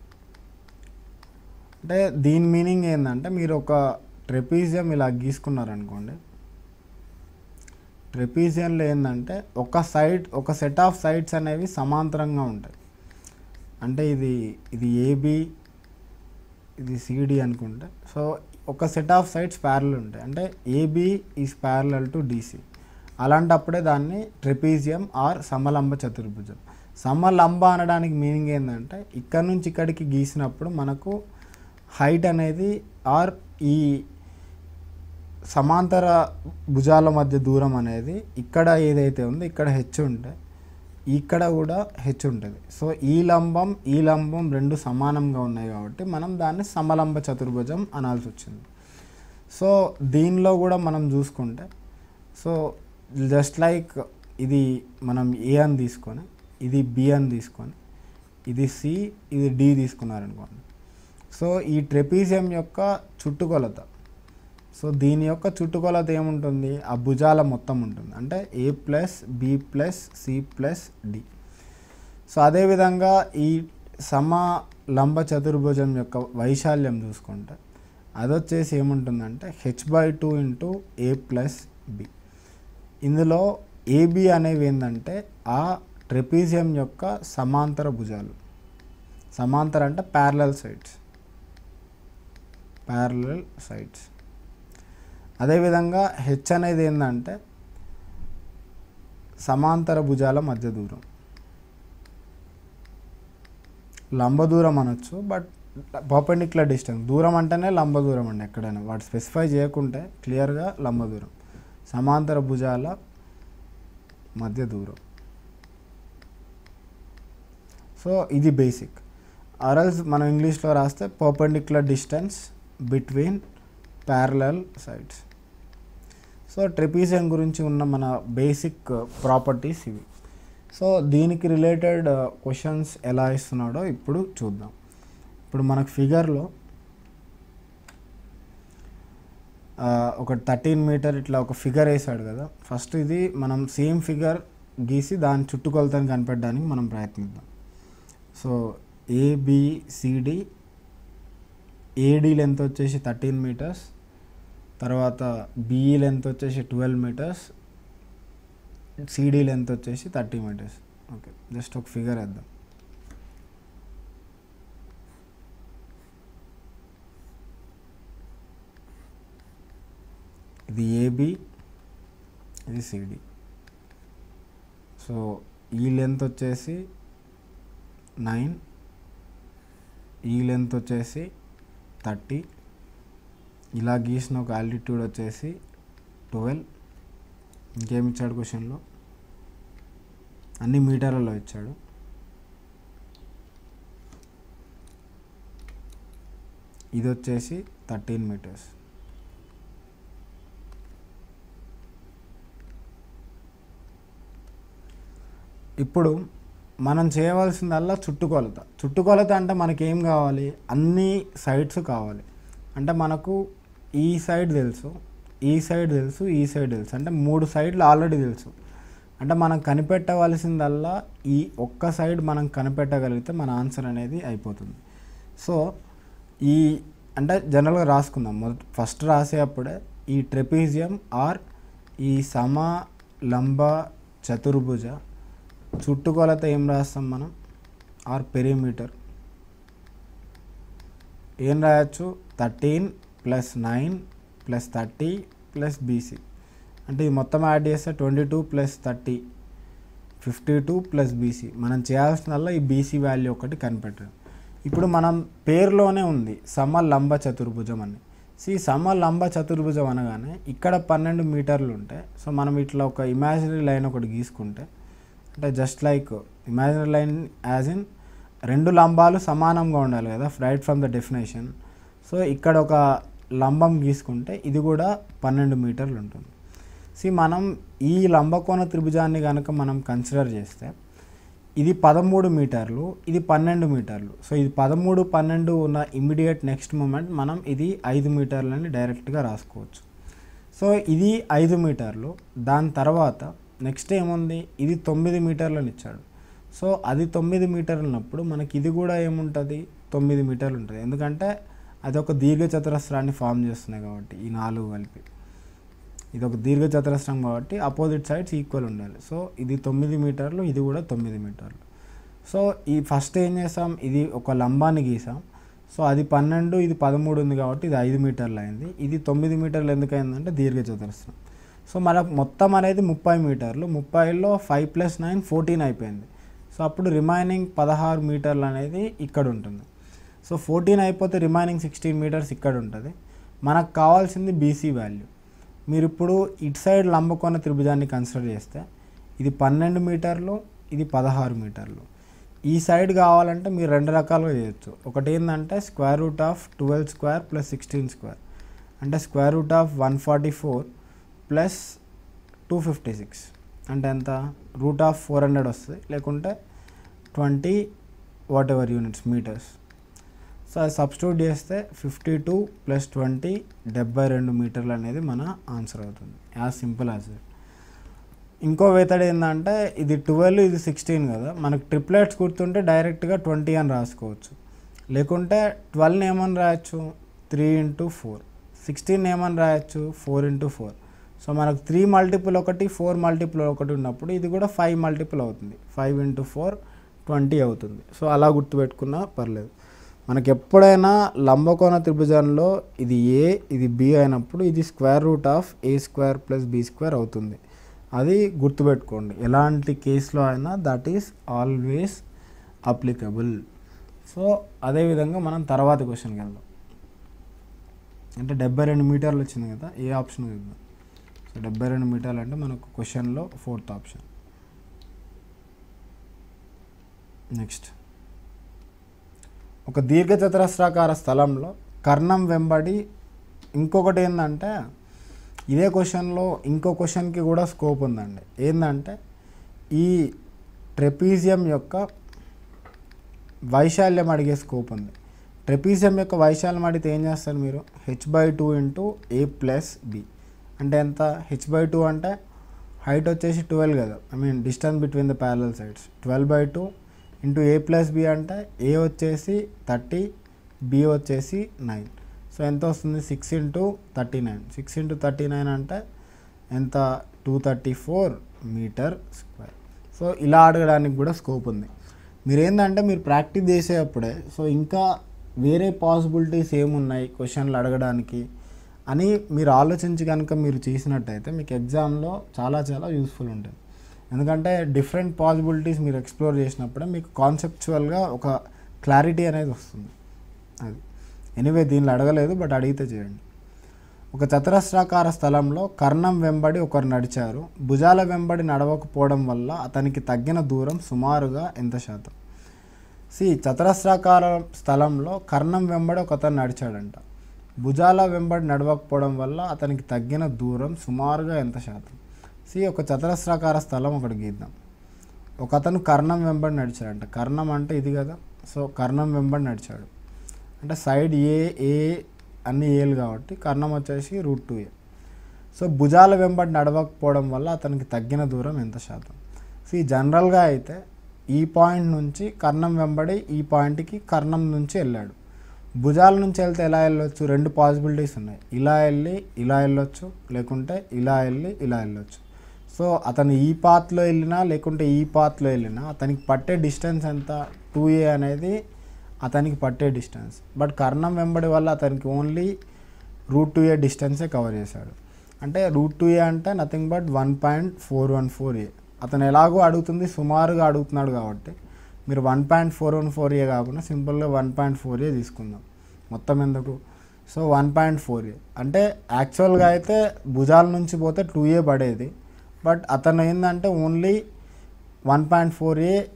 అంటే దీని మీనింగ్ ఏంటంటే, మీరు ఒక ట్రెపీజియం ఇలా గీసుకున్నారనుకోండి, ట్రెపీజియంలో ఏంటంటే ఒక సైడ్ ఒక సెట్ ఆఫ్ సైడ్స్ అనేవి సమాంతరంగా ఉంటాయి. అంటే ఇది ఇది ఏబి ఇది సిడి అనుకుంటే, సో ఒక సెట్ ఆఫ్ సైడ్స్ ప్యారలల్ ఉంటాయి. అంటే AB is parallel to DC. అలాంటప్పుడే దాన్ని ట్రెపీజియం ఆర్ సమలంబ చతుర్భుజం. సమలంబ అనడానికి మీనింగ్ ఏంటంటే, ఇక్కడ నుంచి ఇక్కడికి గీసినప్పుడు మనకు హైట్ అనేది ఆర్ ఈ సమాంతర భుజాల మధ్య దూరం అనేది ఇక్కడ ఏదైతే ఉందో ఇక్కడ హెచ్ ఉంటే ఇక్కడ కూడా హెచ్ ఉంటుంది. సో ఈ లంబం ఈ లంబం రెండు సమానంగా ఉన్నాయి కాబట్టి మనం దాన్ని సమలంబ చతుర్భుజం అనాల్సి వచ్చింది. సో దీనిలో కూడా మనం చూసుకుంటే, సో జస్ట్ లైక్ ఇది మనం ఏ అని తీసుకొని, ఇది బి అని తీసుకొని, ఇది సి ఇది డి తీసుకున్నారనుకోండి. సో ఈ ట్రెపీజియం యొక్క చుట్టుకొలత, సో దీని యొక్క చుట్టుకొలత ఏముంటుంది, ఆ భుజాల మొత్తం ఉంటుంది. అంటే A plus B plus C plus D. So అదేవిధంగా ఈ సమ లంబ చతుర్భుజం యొక్క వైశాల్యం చూసుకుంటే అది వచ్చేసి ఏముంటుందంటే H by two into A plus B. ఇందులో ఏబి అనేవి ఏంటంటే ఆ ట్రెపీజియం యొక్క సమాంతర భుజాలు. సమాంతర అంటే ప్యారలల్ సైడ్స్, ప్యారలల్ సైడ్స్. అదేవిధంగా హెచ్ అనేది ఏంటంటే సమాంతర భుజాల మధ్య దూరం, లంబ దూరం అనొచ్చు, బట్ పర్పెండిక్యులర్ డిస్టెన్స్. దూరం అంటేనే లంబ దూరం అండి, ఎక్కడైనా వాటి స్పెసిఫై చేయకుంటే క్లియర్గా లంబ దూరం, సమాంతర భుజాల మధ్య దూరం. సో ఇది బేసిక్. ఆర్ఎల్స్ మనం ఇంగ్లీష్లో రాస్తే perpendicular distance between parallel sides. So trapezium గురించి ఉన్న మన బేసిక్ ప్రాపర్టీస్ ఇవి. సో దీనికి రిలేటెడ్ క్వశ్చన్స్ ఎలా ఇస్తున్నాడో ఇప్పుడు చూద్దాం. ఇప్పుడు మనకు ఫిగర్లో ఒక థర్టీన్ మీటర్ ఇట్లా ఒక ఫిగర్ వేసాడు కదా. ఫస్ట్ ఇది మనం సేమ్ ఫిగర్ గీసి దాని చుట్టుకొలతను కనిపెట్టడానికి మనం ప్రయత్నిద్దాం. సో ఏబిసిడి, ఏడి లెంత్ వచ్చేసి థర్టీన్ మీటర్స్, తర్వాత బిఈ లెంత్ వచ్చేసి ట్వెల్వ్ మీటర్స్, సిడి లెంత్ వచ్చేసి థర్టీ మీటర్స్. ఓకే, జస్ట్ ఒక ఫిగర్ వేద్దాం. ఇది ఏబి, ఇది సిడి. సో ఈ లెంత్ వచ్చేసి నైన్, ఈ లెంత్ వచ్చేసి థర్టీ, ఇలా గీసిన ఒక ఆల్టిట్యూడ్ వచ్చేసి ట్వెల్వ్. ఇంకేమి ఇచ్చాడు క్వశ్చన్లో? అన్ని మీటర్లలో ఇచ్చాడు. ఇది వచ్చేసి థర్టీన్ మీటర్స్. ఇప్పుడు మనం చేయవలసిందల్లా చుట్టుకొలత. చుట్టుకొలత అంటే మనకేం కావాలి? అన్ని సైడ్స్ కావాలి. అంటే మనకు ఈ సైడ్ తెలుసు, ఈ సైడ్ తెలుసు, ఈ సైడ్ తెలుసు, అంటే మూడు సైడ్లు ఆల్రెడీ తెలుసు. అంటే మనం కనిపెట్టవలసిందల్లా ఈ ఒక్క సైడ్ మనం కనిపెట్టగలిగితే మన ఆన్సర్ అనేది అయిపోతుంది. సో ఈ అంటే జనరల్గా రాసుకుందాం. మొదట ఫస్ట్ రాసేటప్పుడే ఈ ట్రెపీజియం ఆర్ ఈ సమ లంబ చతుర్భుజ చుట్టుకొలత ఏం రాస్తాం మనం? Or perimeter. ఏం రాయొచ్చు? Thirteen plus nine plus thirty plus BC. అంటే ఇది మొత్తం యాడ్ చేస్తే twenty two plus thirty fifty two plus BC. మనం చేయాల్సినల్లా ఈ బీసీ వాల్యూ ఒకటి కనిపెట్టడం. ఇప్పుడు మనం పేరులోనే ఉంది సమ లంబ చతుర్భుజం అని. సి సమ లంబ చతుర్భుజం అనగానే ఇక్కడ పన్నెండు మీటర్లు ఉంటాయి. సో మనం ఇట్లా ఒక ఇమాజినరీ లైన్ ఒకటి గీసుకుంటే, అంటే just like imaginary line as in రెండు లంబాలు సమానంగా ఉండాలి కదా, right from the definition. So ఇక్కడ ఒక లంబం గీసుకుంటే ఇది కూడా పన్నెండు మీటర్లు ఉంటుంది. సి మనం ఈ లంబకోణ త్రిభుజాన్ని కనుక మనం కన్సిడర్ చేస్తే ఇది పదమూడు మీటర్లు, ఇది పన్నెండు మీటర్లు. సో ఇది పదమూడు పన్నెండు ఉన్న ఇమ్మీడియట్ నెక్స్ట్ మూమెంట్ మనం ఇది ఐదు మీటర్లని డైరెక్ట్గా రాసుకోవచ్చు. సో ఇది ఐదు మీటర్లు. దాని తర్వాత నెక్స్ట్ ఏముంది? ఇది తొమ్మిది మీటర్లను ఇచ్చాడు. సో అది తొమ్మిది మీటర్లు ఉన్నప్పుడు మనకి ఇది కూడా ఏముంటుంది? తొమ్మిది మీటర్లు ఉంటుంది. ఎందుకంటే అది ఒక దీర్ఘచతురస్రాన్ని ఫామ్ చేస్తున్నాయి కాబట్టి ఈ నాలుగు కలిపి ఇది ఒక దీర్ఘచతురస్రం కాబట్టి అపోజిట్ సైడ్స్ ఈక్వల్ ఉండాలి. సో ఇది తొమ్మిది మీటర్లు, ఇది కూడా తొమ్మిది మీటర్లు. సో ఈ ఫస్ట్ ఏం చేసాం? ఇది ఒక లంబాన్ని గీసాం. సో అది పన్నెండు, ఇది పదమూడు ఉంది కాబట్టి ఇది ఐదు మీటర్లు అయింది. ఇది తొమ్మిది మీటర్లు ఎందుకు అయిందంటే దీర్ఘచతురస్రం. సో మనకు మొత్తం అనేది ముప్పై మీటర్లు. ముప్పైలో ఫైవ్ ప్లస్ నైన్ ఫోర్టీన్ అయిపోయింది. సో అప్పుడు రిమైనింగ్ పదహారు మీటర్లు అనేది ఇక్కడ ఉంటుంది. సో ఫోర్టీన్ అయిపోతే రిమైనింగ్ సిక్స్టీన్ మీటర్స్ ఇక్కడ ఉంటుంది. మనకు కావాల్సింది బీసీ వాల్యూ. మీరు ఇప్పుడు ఇటు సైడ్ లంబకోణ త్రిభుజాన్ని కన్సిడర్ చేస్తే ఇది పన్నెండు మీటర్లు, ఇది పదహారు మీటర్లు. ఈ సైడ్ కావాలంటే మీరు రెండు రకాలుగా చేయొచ్చు. ఒకటి ఏంటంటే square root of twelve square plus sixteen square, అంటే square root of one forty four plus two fifty six అంటే ఎంత? రూట్ ఆఫ్ ఫోర్ హండ్రెడ్ వస్తుంది, లేకుంటే twenty whatever units metres. So అది సబ్స్టిట్యూట్ చేస్తే ఫిఫ్టీ టూ ప్లస్ ట్వంటీ డెబ్బై రెండు మీటర్లు అనేది మన ఆన్సర్ అవుతుంది. As simple as it. ఇంకో మెథడ్ ఏంటంటే ఇది ట్వెల్వ్, ఇది సిక్స్టీన్ కదా, మనకు ట్రిప్లెట్స్ గుర్తుంటే డైరెక్ట్గా ట్వంటీ అని రాసుకోవచ్చు. లేకుంటే ట్వెల్వ్ని ఏమని రాయొచ్చు? Three into four. సిక్స్టీన్ ఏమని రాయొచ్చు? Four into four. సో మనకు త్రీ మల్టిపుల్ ఒకటి, ఫోర్ మల్టిపుల్ ఒకటి ఉన్నప్పుడు ఇది కూడా ఫైవ్ మల్టిపుల్ అవుతుంది. ఫైవ్ ఇంటూ ఫోర్ ట్వంటీ అవుతుంది. సో అలా గుర్తుపెట్టుకున్నా పర్లేదు. మనకి ఎప్పుడైనా లంబకోణ త్రిభుజంలో ఇది ఏ, ఇది బి అయినప్పుడు ఇది square root of A square plus B square అవుతుంది. అది గుర్తుపెట్టుకోండి. ఎలాంటి కేసులో అయినా that is always applicable. So అదేవిధంగా మనం తర్వాత క్వశ్చన్కి వెళ్దాం. అంటే డెబ్బై రెండు మీటర్లు వచ్చింది కదా, ఏ ఆప్షన్ చూద్దాం. సో డెబ్బై రెండు మీటర్లు అంటే మనకు క్వశ్చన్లో ఫోర్త్ ఆప్షన్. నెక్స్ట్, ఒక దీర్ఘచతురస్రాకార స్థలంలో కర్ణం వెంబడి ఇంకొకటి ఏంటంటే ఇదే క్వశ్చన్లో ఇంకో క్వశ్చన్కి కూడా స్కోప్ ఉందండి. ఏంటంటే ఈ ట్రెపీజియం యొక్క వైశాల్యం అడిగే స్కోప్ ఉంది. ట్రెపీజియం యొక్క వైశాల్యం అడిగితే ఏం చేస్తారు మీరు? H by two into A plus B అంటే ఎంత? హెచ్ బై టూ అంటే హైట్ వచ్చేసి ట్వెల్వ్ కదా, I mean distance between the parallel sides twelve by two into A plus B అంటే ఏ వచ్చేసి థర్టీ, బి వచ్చేసి నైన్. సో ఎంత వస్తుంది, six into thirty nine six into thirty nine అంటే ఎంత, two thirty four metre square. So ఇలా అడగడానికి కూడా స్కోప్ ఉంది. మీరు ఏంటంటే మీరు ప్రాక్టీస్ చేసేటప్పుడే సో ఇంకా వేరే పాసిబిలిటీస్ ఏమున్నాయి క్వశ్చన్లు అడగడానికి అని మీరు ఆలోచించి కనుక మీరు చేసినట్టయితే మీకు ఎగ్జామ్లో చాలా చాలా యూస్ఫుల్ ఉంటుంది. ఎందుకంటే డిఫరెంట్ పాసిబిలిటీస్ మీరు ఎక్స్ప్లోర్ చేసినప్పుడే మీకు కాన్సెప్చువల్గా ఒక క్లారిటీ అనేది వస్తుంది. అది ఎనీవే దీనిలో అడగలేదు, బట్ అడిగితే చేయండి. ఒక చతురస్రాకార స్థలంలో కర్ణం వెంబడి ఒకరు నడిచారు. భుజాల వెంబడి నడవకపోవడం వల్ల అతనికి తగ్గిన దూరం సుమారుగా ఎంత శాతం? సి చతురస్రాకార స్థలంలో కర్ణం వెంబడి ఒక అతను నడిచాడంట. భుజాల వెంబడి నడవకపోవడం వల్ల అతనికి తగ్గిన దూరం సుమారుగా ఎంత శాతం? సి ఒక చతురస్రాకార స్థలం ఒకటి గీద్దాం. ఒక అతను కర్ణం వెంబడి నడిచాడంట. కర్ణం అంటే ఇది కదా, సో కర్ణం వెంబడి నడిచాడు అంటే సైడ్ ఏ ఏ అన్ని ఏలు కాబట్టి కర్ణం వచ్చేసి రూట్ టూ ఏ. సో భుజాల వెంబడి నడవకపోవడం వల్ల అతనికి తగ్గిన దూరం ఎంత శాతం? సి జనరల్గా అయితే ఈ పాయింట్ నుంచి కర్ణం వెంబడి ఈ పాయింట్కి కర్ణం నుంచి వెళ్ళాడు. భుజాల నుంచి వెళ్తే ఎలా వెళ్ళొచ్చు, రెండు పాసిబిలిటీస్ ఉన్నాయి. ఇలా వెళ్ళి ఇలా వెళ్ళొచ్చు, లేకుంటే ఇలా వెళ్ళి ఇలా వెళ్ళొచ్చు. సో అతను ఈ పాత్లో వెళ్ళినా లేకుంటే ఈ పాత్లో వెళ్ళినా అతనికి పట్టే డిస్టెన్స్ ఎంత, టూ ఏ అనేది అతనికి పట్టే డిస్టెన్స్. బట్ కర్ణం వెంబడి వల్ల అతనికి ఓన్లీ రూట్ టూ ఏ డిస్టెన్సే కవర్ చేశాడు. అంటే రూట్ టూ ఏ అంటే nothing but one point four one four A. అతను ఎలాగో అడుగుతుంది, సుమారుగా అడుగుతున్నాడు కాబట్టి మీరు one point four one four A కాకుండా సింపుల్గా వన్ పాయింట్ ఫోర్ ఏ తీసుకుందాం. మొత్తం ఎందుకు, so one point four A అంటే యాక్చువల్గా అయితే భుజాల నుంచి పోతే టూ ఏ పడేది. బట్ అతను ఏంటంటే ఓన్లీ వన్ పాయింట్ ఫోర్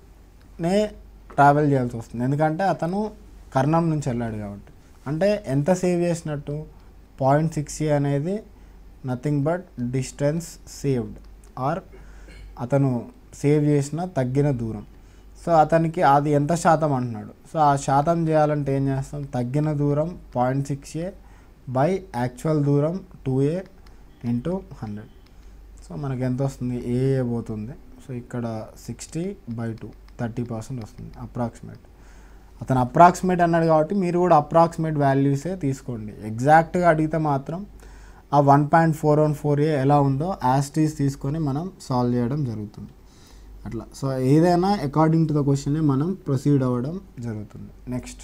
ఏనే ట్రావెల్ చేయాల్సి వస్తుంది, ఎందుకంటే అతను కర్ణం నుంచి వెళ్ళాడు కాబట్టి. అంటే ఎంత సేవ్ చేసినట్టు, పాయింట్ సిక్స్ ఏ అనేది nothing but distance saved or అతను సేవ్ చేసిన తగ్గిన దూరం. సో అతనికి అది ఎంత శాతం అంటున్నాడు. సో ఆ శాతం చేయాలంటే ఏం చేస్తాం, తగ్గిన దూరం point six A by actual దూరం two A into hundred. So మనకి ఎంత వస్తుంది, ఏ ఏ పోతుంది. సో ఇక్కడ sixty by two thirty percent వస్తుంది అప్రాక్సిమేట్. అతను అప్రాక్సిమేట్ అన్నాడు కాబట్టి మీరు కూడా అప్రాక్సిమేట్ వాల్యూసే తీసుకోండి. ఎగ్జాక్ట్గా అడిగితే మాత్రం ఆ one point four one four A ఎలా ఉందో యాస్టీస్ తీసుకొని మనం సాల్వ్ చేయడం జరుగుతుంది అట్లా. సో ఏదైనా అకార్డింగ్ టు ద క్వశ్చనే మనం ప్రొసీడ్ అవ్వడం జరుగుతుంది. నెక్స్ట్,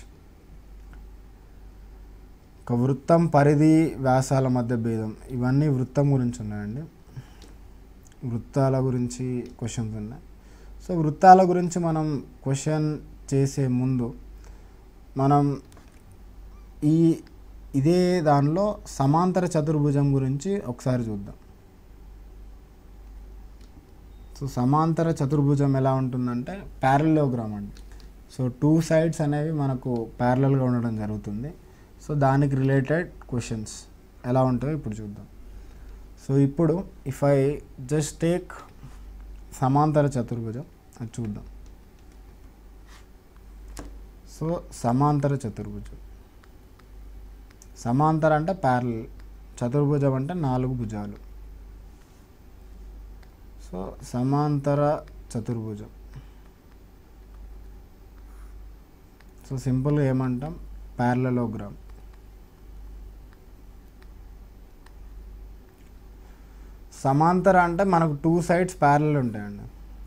ఒక వృత్తం పరిధి వ్యాసాల మధ్య భేదం, ఇవన్నీ వృత్తం గురించి ఉన్నాయండి. వృత్తాల గురించి క్వశ్చన్స్ ఉన్నాయి. సో వృత్తాల గురించి మనం క్వశ్చన్ చేసే ముందు మనం ఈ ఇదే దానిలో సమాంతర చతుర్భుజం గురించి ఒకసారి చూద్దాం. సో సమాంతర చతుర్భుజం ఎలా ఉంటుందంటే ప్యారలోగ్రామ్ అండి. సో టూ సైడ్స్ అనేవి మనకు ప్యారలల్గా ఉండడం జరుగుతుంది. సో దానికి రిలేటెడ్ క్వశ్చన్స్ ఎలా ఉంటాయో ఇప్పుడు చూద్దాం. సో ఇప్పుడు ఇఫ్ ఐ జస్ట్ టేక్ సమాంతర చతుర్భుజం అది చూద్దాం. సో సమాంతర చతుర్భుజం, సమాంతర అంటే ప్యారలల్, చతుర్భుజం అంటే నాలుగు భుజాలు. సో సమాంతర చతుర్భుజం, సో సింపుల్గా ఏమంటాం, ప్యారలలోగ్రామ్. సమాంతర అంటే మనకు టూ సైడ్స్ ప్యారలల్ ఉంటాయండి.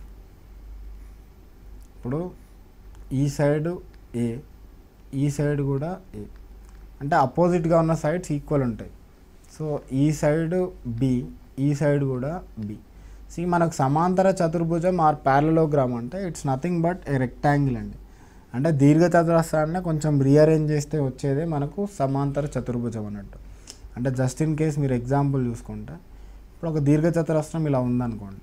ఇప్పుడు ఈ సైడు ఏ, ఈ సైడ్ కూడా ఏ, అంటే అపోజిట్గా ఉన్న సైడ్స్ ఈక్వల్ ఉంటాయి. సో ఈ సైడు బి, ఈ సైడ్ కూడా బి. సి మనకు సమాంతర చతుర్భుజం ఆర్ ప్యారలలోగ్రామ్ అంటే it's nothing but a rectangle అండి. అంటే దీర్ఘచతురస్రాన్ని కొంచెం రీఅరేంజ్ చేస్తే వచ్చేదే మనకు సమాంతర చతుర్భుజం అన్నట్టు. అంటే జస్ట్ ఇన్ కేస్ మీరు ఎగ్జాంపుల్ చూసుకుంటే ఇప్పుడు ఒక దీర్ఘచతురస్రం ఇలా ఉందనుకోండి,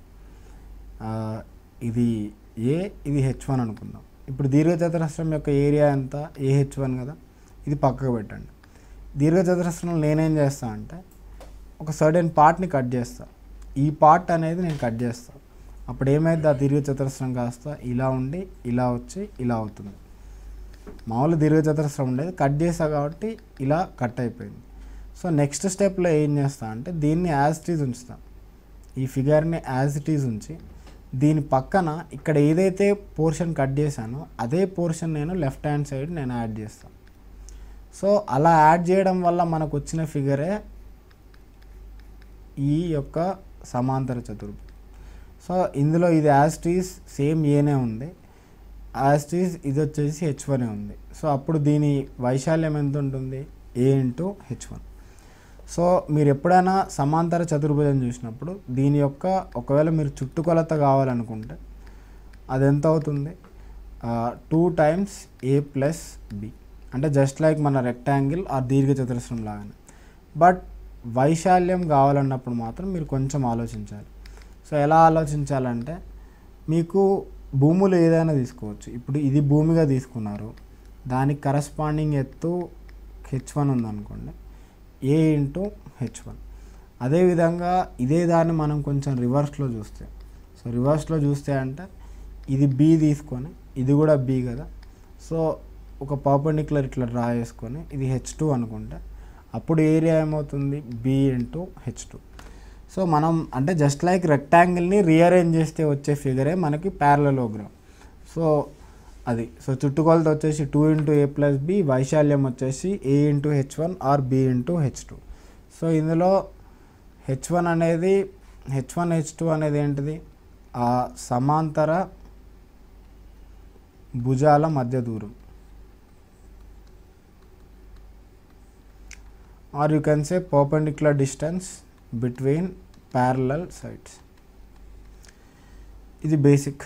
ఇది ఏ, ఇది హెచ్ వన్ అనుకుందాం. ఇప్పుడు దీర్ఘచతురస్రం యొక్క ఏరియా ఎంత, ఏ హెచ్ వన్ కదా, ఇది పక్కకు పెట్టండి. దీర్ఘచతురస్రంలో నేనేం చేస్తా అంటే ఒక సర్టెన్ పార్ట్ని కట్ చేస్తా, ఈ పార్ట్ అనేది నేను కట్ చేస్తాను. అప్పుడు ఏమైంది, ఆ దీర్ఘచతురస్రం కాస్త ఇలా ఉండి ఇలా వచ్చి ఇలా అవుతుంది. మామూలు దీర్ఘచతురస్రం ఉండేది, కట్ చేస్తా కాబట్టి ఇలా కట్ అయిపోయింది. సో నెక్స్ట్ స్టెప్లో ఏం చేస్తా అంటే దీన్ని యాజ్ ఇట్ ఈజ్ ఉంచుతా. ఈ ఫిగర్ని యాజ్ ఇట్ ఈజ్ ఉంచి దీని పక్కన ఇక్కడ ఏదైతే పోర్షన్ కట్ చేశానో అదే పోర్షన్ నేను లెఫ్ట్ హ్యాండ్ సైడ్ నేను యాడ్ చేస్తాను. సో అలా యాడ్ చేయడం వల్ల మనకు వచ్చిన ఫిగరే ఈ యొక్క సమాంతర చతుర్భుజం. సో ఇందులో ఇది యాజ్ ఇట్ ఈజ్ సేమ్ ఏనే ఉంది, యాజ్ ఇట్ ఈజ్ ఇది వచ్చేసి హెచ్ వన్ ఉంది. సో అప్పుడు దీని వైశాల్యం ఎంత ఉంటుంది, A into H one. So మీరు ఎప్పుడైనా సమాంతర చతుర్భుజం చూసినప్పుడు దీని యొక్క ఒకవేళ మీరు చుట్టుకొలత కావాలనుకుంటే అది ఎంత అవుతుంది, two times A plus B, అంటే జస్ట్ లైక్ మన రెక్టాంగిల్ ఆ దీర్ఘచతురస్రం లాగానే. బట్ వైశాల్యం కావాలన్నప్పుడు మాత్రం మీరు కొంచెం ఆలోచించాలి. సో ఎలా ఆలోచించాలంటే మీకు భూములు ఏదైనా తీసుకోవచ్చు. ఇప్పుడు ఇది భూమిగా తీసుకున్నారు, దానికి కరస్పాండింగ్ ఎత్తు హెచ్ వన్ ఉందనుకోండి, ఏ ఇంటూ హెచ్ వన్. అదేవిధంగా ఇదే దాన్ని మనం కొంచెం రివర్స్లో చూస్తే, సో రివర్స్లో చూస్తే అంటే ఇది బి తీసుకొని ఇది కూడా బి కదా, సో ఒక పర్పెండిక్యులర్ ఇట్లా డ్రా చేసుకొని ఇది హెచ్ టూ అనుకుంటే అప్పుడు ఏరియా ఏమవుతుంది, B into H two. So మనం అంటే జస్ట్ లైక్ రెక్టాంగిల్ని రీఅరేంజ్ చేస్తే వచ్చే ఫిగరే మనకి ప్యారలలోగ్రామ్. సో అది సో చుట్టుకొలత వచ్చేసి two into A plus B, వైశాల్యం వచ్చేసి A into H one or B into H two. So ఇందులో హెచ్ వన్ అనేది హెచ్ వన్ హెచ్ టూ అనేది ఏంటిది, ఆ సమాంతర భుజాల మధ్య దూరం, or you can say perpendicular distance between parallel sides. ఇది బేసిక్.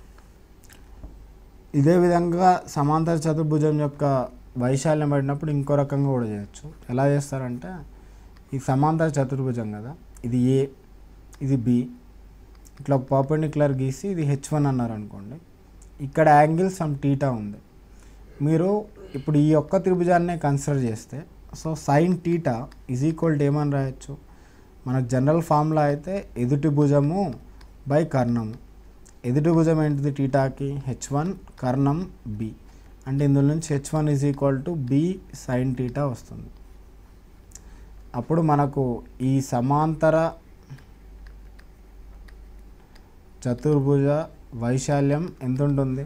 ఇదే విధంగా సమాంతర చతుర్భుజం యొక్క వైశాల్యం పడినప్పుడు ఇంకో రకంగా కూడా చేయొచ్చు. ఎలా చేస్తారంటే ఈ సమాంతర చతుర్భుజం కదా, ఇది ఏ ఇది బి, ఇట్లా పర్పెండిక్యులర్ గీసి ఇది హెచ్ వన్ అన్నారు అనుకోండి, ఇక్కడ యాంగిల్ సమ్ టీటా ఉంది. మీరు ఇప్పుడు ఈ ఒక్క త్రిభుజాన్నే కన్సిడర్ చేస్తే so sine theta is equal to ఏమని రాయొచ్చు, మనకు జనరల్ ఫార్ములా అయితే ఎదుటి భుజము బై కర్ణము. ఎదుటి భుజం ఏంటిది టీటాకి, హెచ్ వన్ కర్ణం బి, అంటే ఇందులో నుంచి H one is equal to B sine theta వస్తుంది. అప్పుడు మనకు ఈ సమాంతర చతుర్భుజ వైశాల్యం ఎంత ఉంటుంది,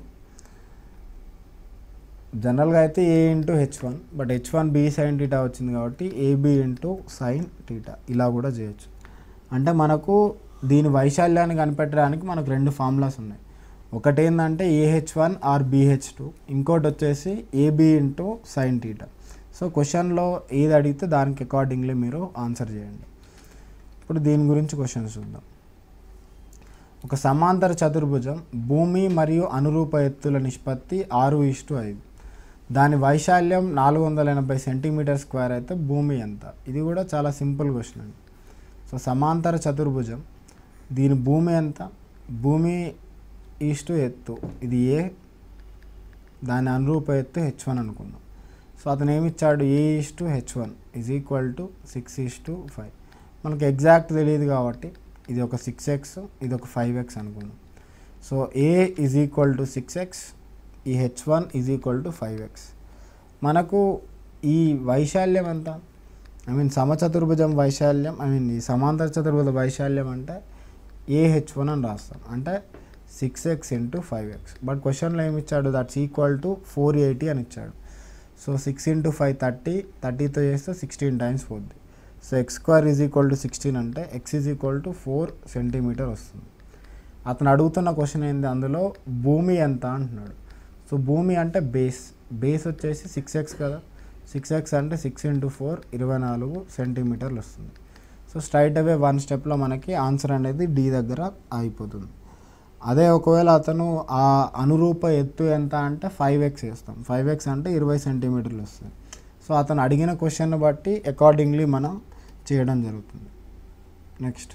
జనరల్గా అయితే A into H one, but H one B sine theta వచ్చింది కాబట్టి ఏబి ఇంటూ సైన్ టీటా ఇలా కూడా చేయొచ్చు. అంటే మనకు దీని వైశాల్యాన్ని కనిపెట్టడానికి మనకు రెండు ఫార్ములాస్ ఉన్నాయి. ఒకటి ఏంటంటే AH one or BH two, ఇంకోటి వచ్చేసి AB into sine theta. So క్వశ్చన్లో ఏది అడిగితే దానికి అకార్డింగ్లీ మీరు ఆన్సర్ చేయండి. ఇప్పుడు దీని గురించి క్వశ్చన్స్ చూద్దాం. ఒక సమాంతర చతుర్భుజం భూమి మరియు అనురూప ఎత్తుల నిష్పత్తి ఆరు ఇష్టు ఐదు, దాని వైశాల్యం నాలుగు వందల ఎనభై సెంటీమీటర్ స్క్వేర్ అయితే భూమి ఎంత? ఇది కూడా చాలా సింపుల్ క్వశ్చన్ అండి. సో సమాంతర చతుర్భుజం దీని భూమి ఎంత, భూమి ఈస్టు ఎత్తు ఇది ఏ, దాని అనురూప ఎత్తు హెచ్ వన్ అనుకుందాం. సో అతను ఏమి ఇచ్చాడు, A is to H one is equal to six is to five. మనకు ఎగ్జాక్ట్ తెలియదు కాబట్టి ఇది ఒక సిక్స్ ఎక్స్ ఇది ఒక ఫైవ్ ఎక్స్ అనుకుందాం. So A is equal to six x, ఈ H one is equal to five x. మనకు ఈ వైశాల్యం ఎంత, ఐ మీన్ సమచతుర్భుజం వైశాల్యం, ఐ మీన్ ఈ సమాంతర చతుర్భుజ వైశాల్యం అంటే ఏ హెచ్ వన్ అని రాస్తాం, అంటే six x into five x. But క్వశ్చన్లో ఏమి ఇచ్చాడు, that's equal to four eighty అని ఇచ్చాడు. So six into five thirty, థర్టీతో చేస్తే సిక్స్టీన్ టైమ్స్ పోద్ది. So x square is equal to sixteen అంటే x is equal to four centimetre వస్తుంది. అతను అడుగుతున్న క్వశ్చన్ ఏంది, అందులో భూమి ఎంత అంటున్నాడు. సో భూమి అంటే బేస్, బేస్ వచ్చేసి సిక్స్ ఎక్స్ కదా, సిక్స్ ఎక్స్ అంటే సిక్స్ ఇంటూ ఫోర్ ఇరవై నాలుగు సెంటీమీటర్లు వస్తుంది. సో స్ట్రైట్ అవే వన్ స్టెప్లో మనకి ఆన్సర్ అనేది డి దగ్గర అయిపోతుంది. అదే ఒకవేళ అతను ఆ అనురూప ఎత్తు ఎంత అంటే ఫైవ్ ఎక్స్ వేస్తాం, ఫైవ్ ఎక్స్ అంటే ఇరవై సెంటీమీటర్లు వస్తుంది. సో అతను అడిగిన క్వశ్చన్ బట్టి అకార్డింగ్లీ మనం చేయడం జరుగుతుంది. నెక్స్ట్,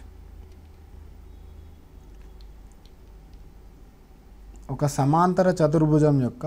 ఒక సమాంతర చతుర్భుజం యొక్క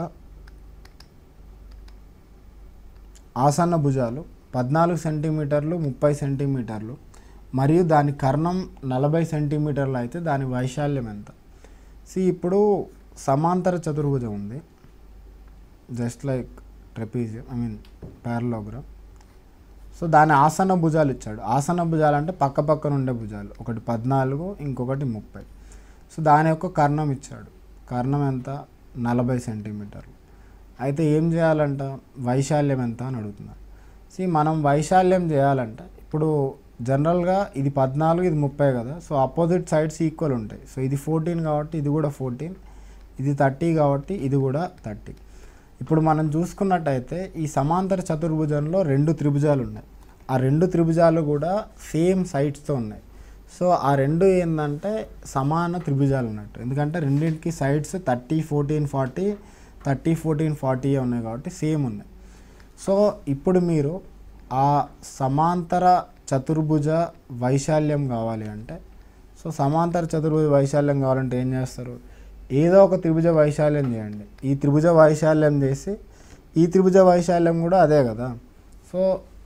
ఆసన్న భుజాలు పద్నాలుగు సెంటీమీటర్లు ముప్పై సెంటీమీటర్లు మరియు దాని కర్ణం నలభై సెంటీమీటర్లు అయితే దాని వైశాల్యం ఎంత? సి ఇప్పుడు సమాంతర చతుర్భుజం ఉంది, just like trapezium, I mean parallelogram. So దాని ఆసన భుజాలు ఇచ్చాడు. ఆసన భుజాలు అంటే పక్క పక్కన ఉండే భుజాలు, ఒకటి పద్నాలుగు ఇంకొకటి ముప్పై. సో దాని యొక్క కర్ణం ఇచ్చాడు. కర్ణం ఎంత? నలభై సెంటీమీటర్లు. అయితే ఏం చేయాలంట? వైశాల్యం ఎంత అని అడుగుతున్నాడు. సి మనం వైశాల్యం చేయాలంటే ఇప్పుడు జనరల్గా ఇది పద్నాలుగు ఇది ముప్పై కదా. సో అపోజిట్ సైడ్స్ ఈక్వల్ ఉంటాయి. సో ఇది ఫోర్టీన్ కాబట్టి ఇది కూడా ఫోర్టీన్, ఇది థర్టీ కాబట్టి ఇది కూడా థర్టీ. ఇప్పుడు మనం చూసుకున్నట్టయితే ఈ సమాంతర చతుర్భుజంలో రెండు త్రిభుజాలు ఉన్నాయి. ఆ రెండు త్రిభుజాలు కూడా సేమ్ సైడ్స్తో ఉన్నాయి. సో ఆ రెండు ఏంటంటే సమాన త్రిభుజాలు ఉన్నట్టు, ఎందుకంటే రెండింటికి sides thirty fourteen forty thirty fourteen forty ఉన్నాయి కాబట్టి సేమ్ ఉన్నాయి. సో ఇప్పుడు మీరు ఆ సమాంతర చతుర్భుజ వైశాల్యం కావాలి అంటే, సో సమాంతర చతుర్భుజ వైశాల్యం కావాలంటే ఏం చేస్తారు? ఏదో ఒక త్రిభుజ వైశాల్యం చేయండి. ఈ త్రిభుజ వైశాల్యం చేసి ఈ త్రిభుజ వైశాల్యం కూడా అదే కదా. సో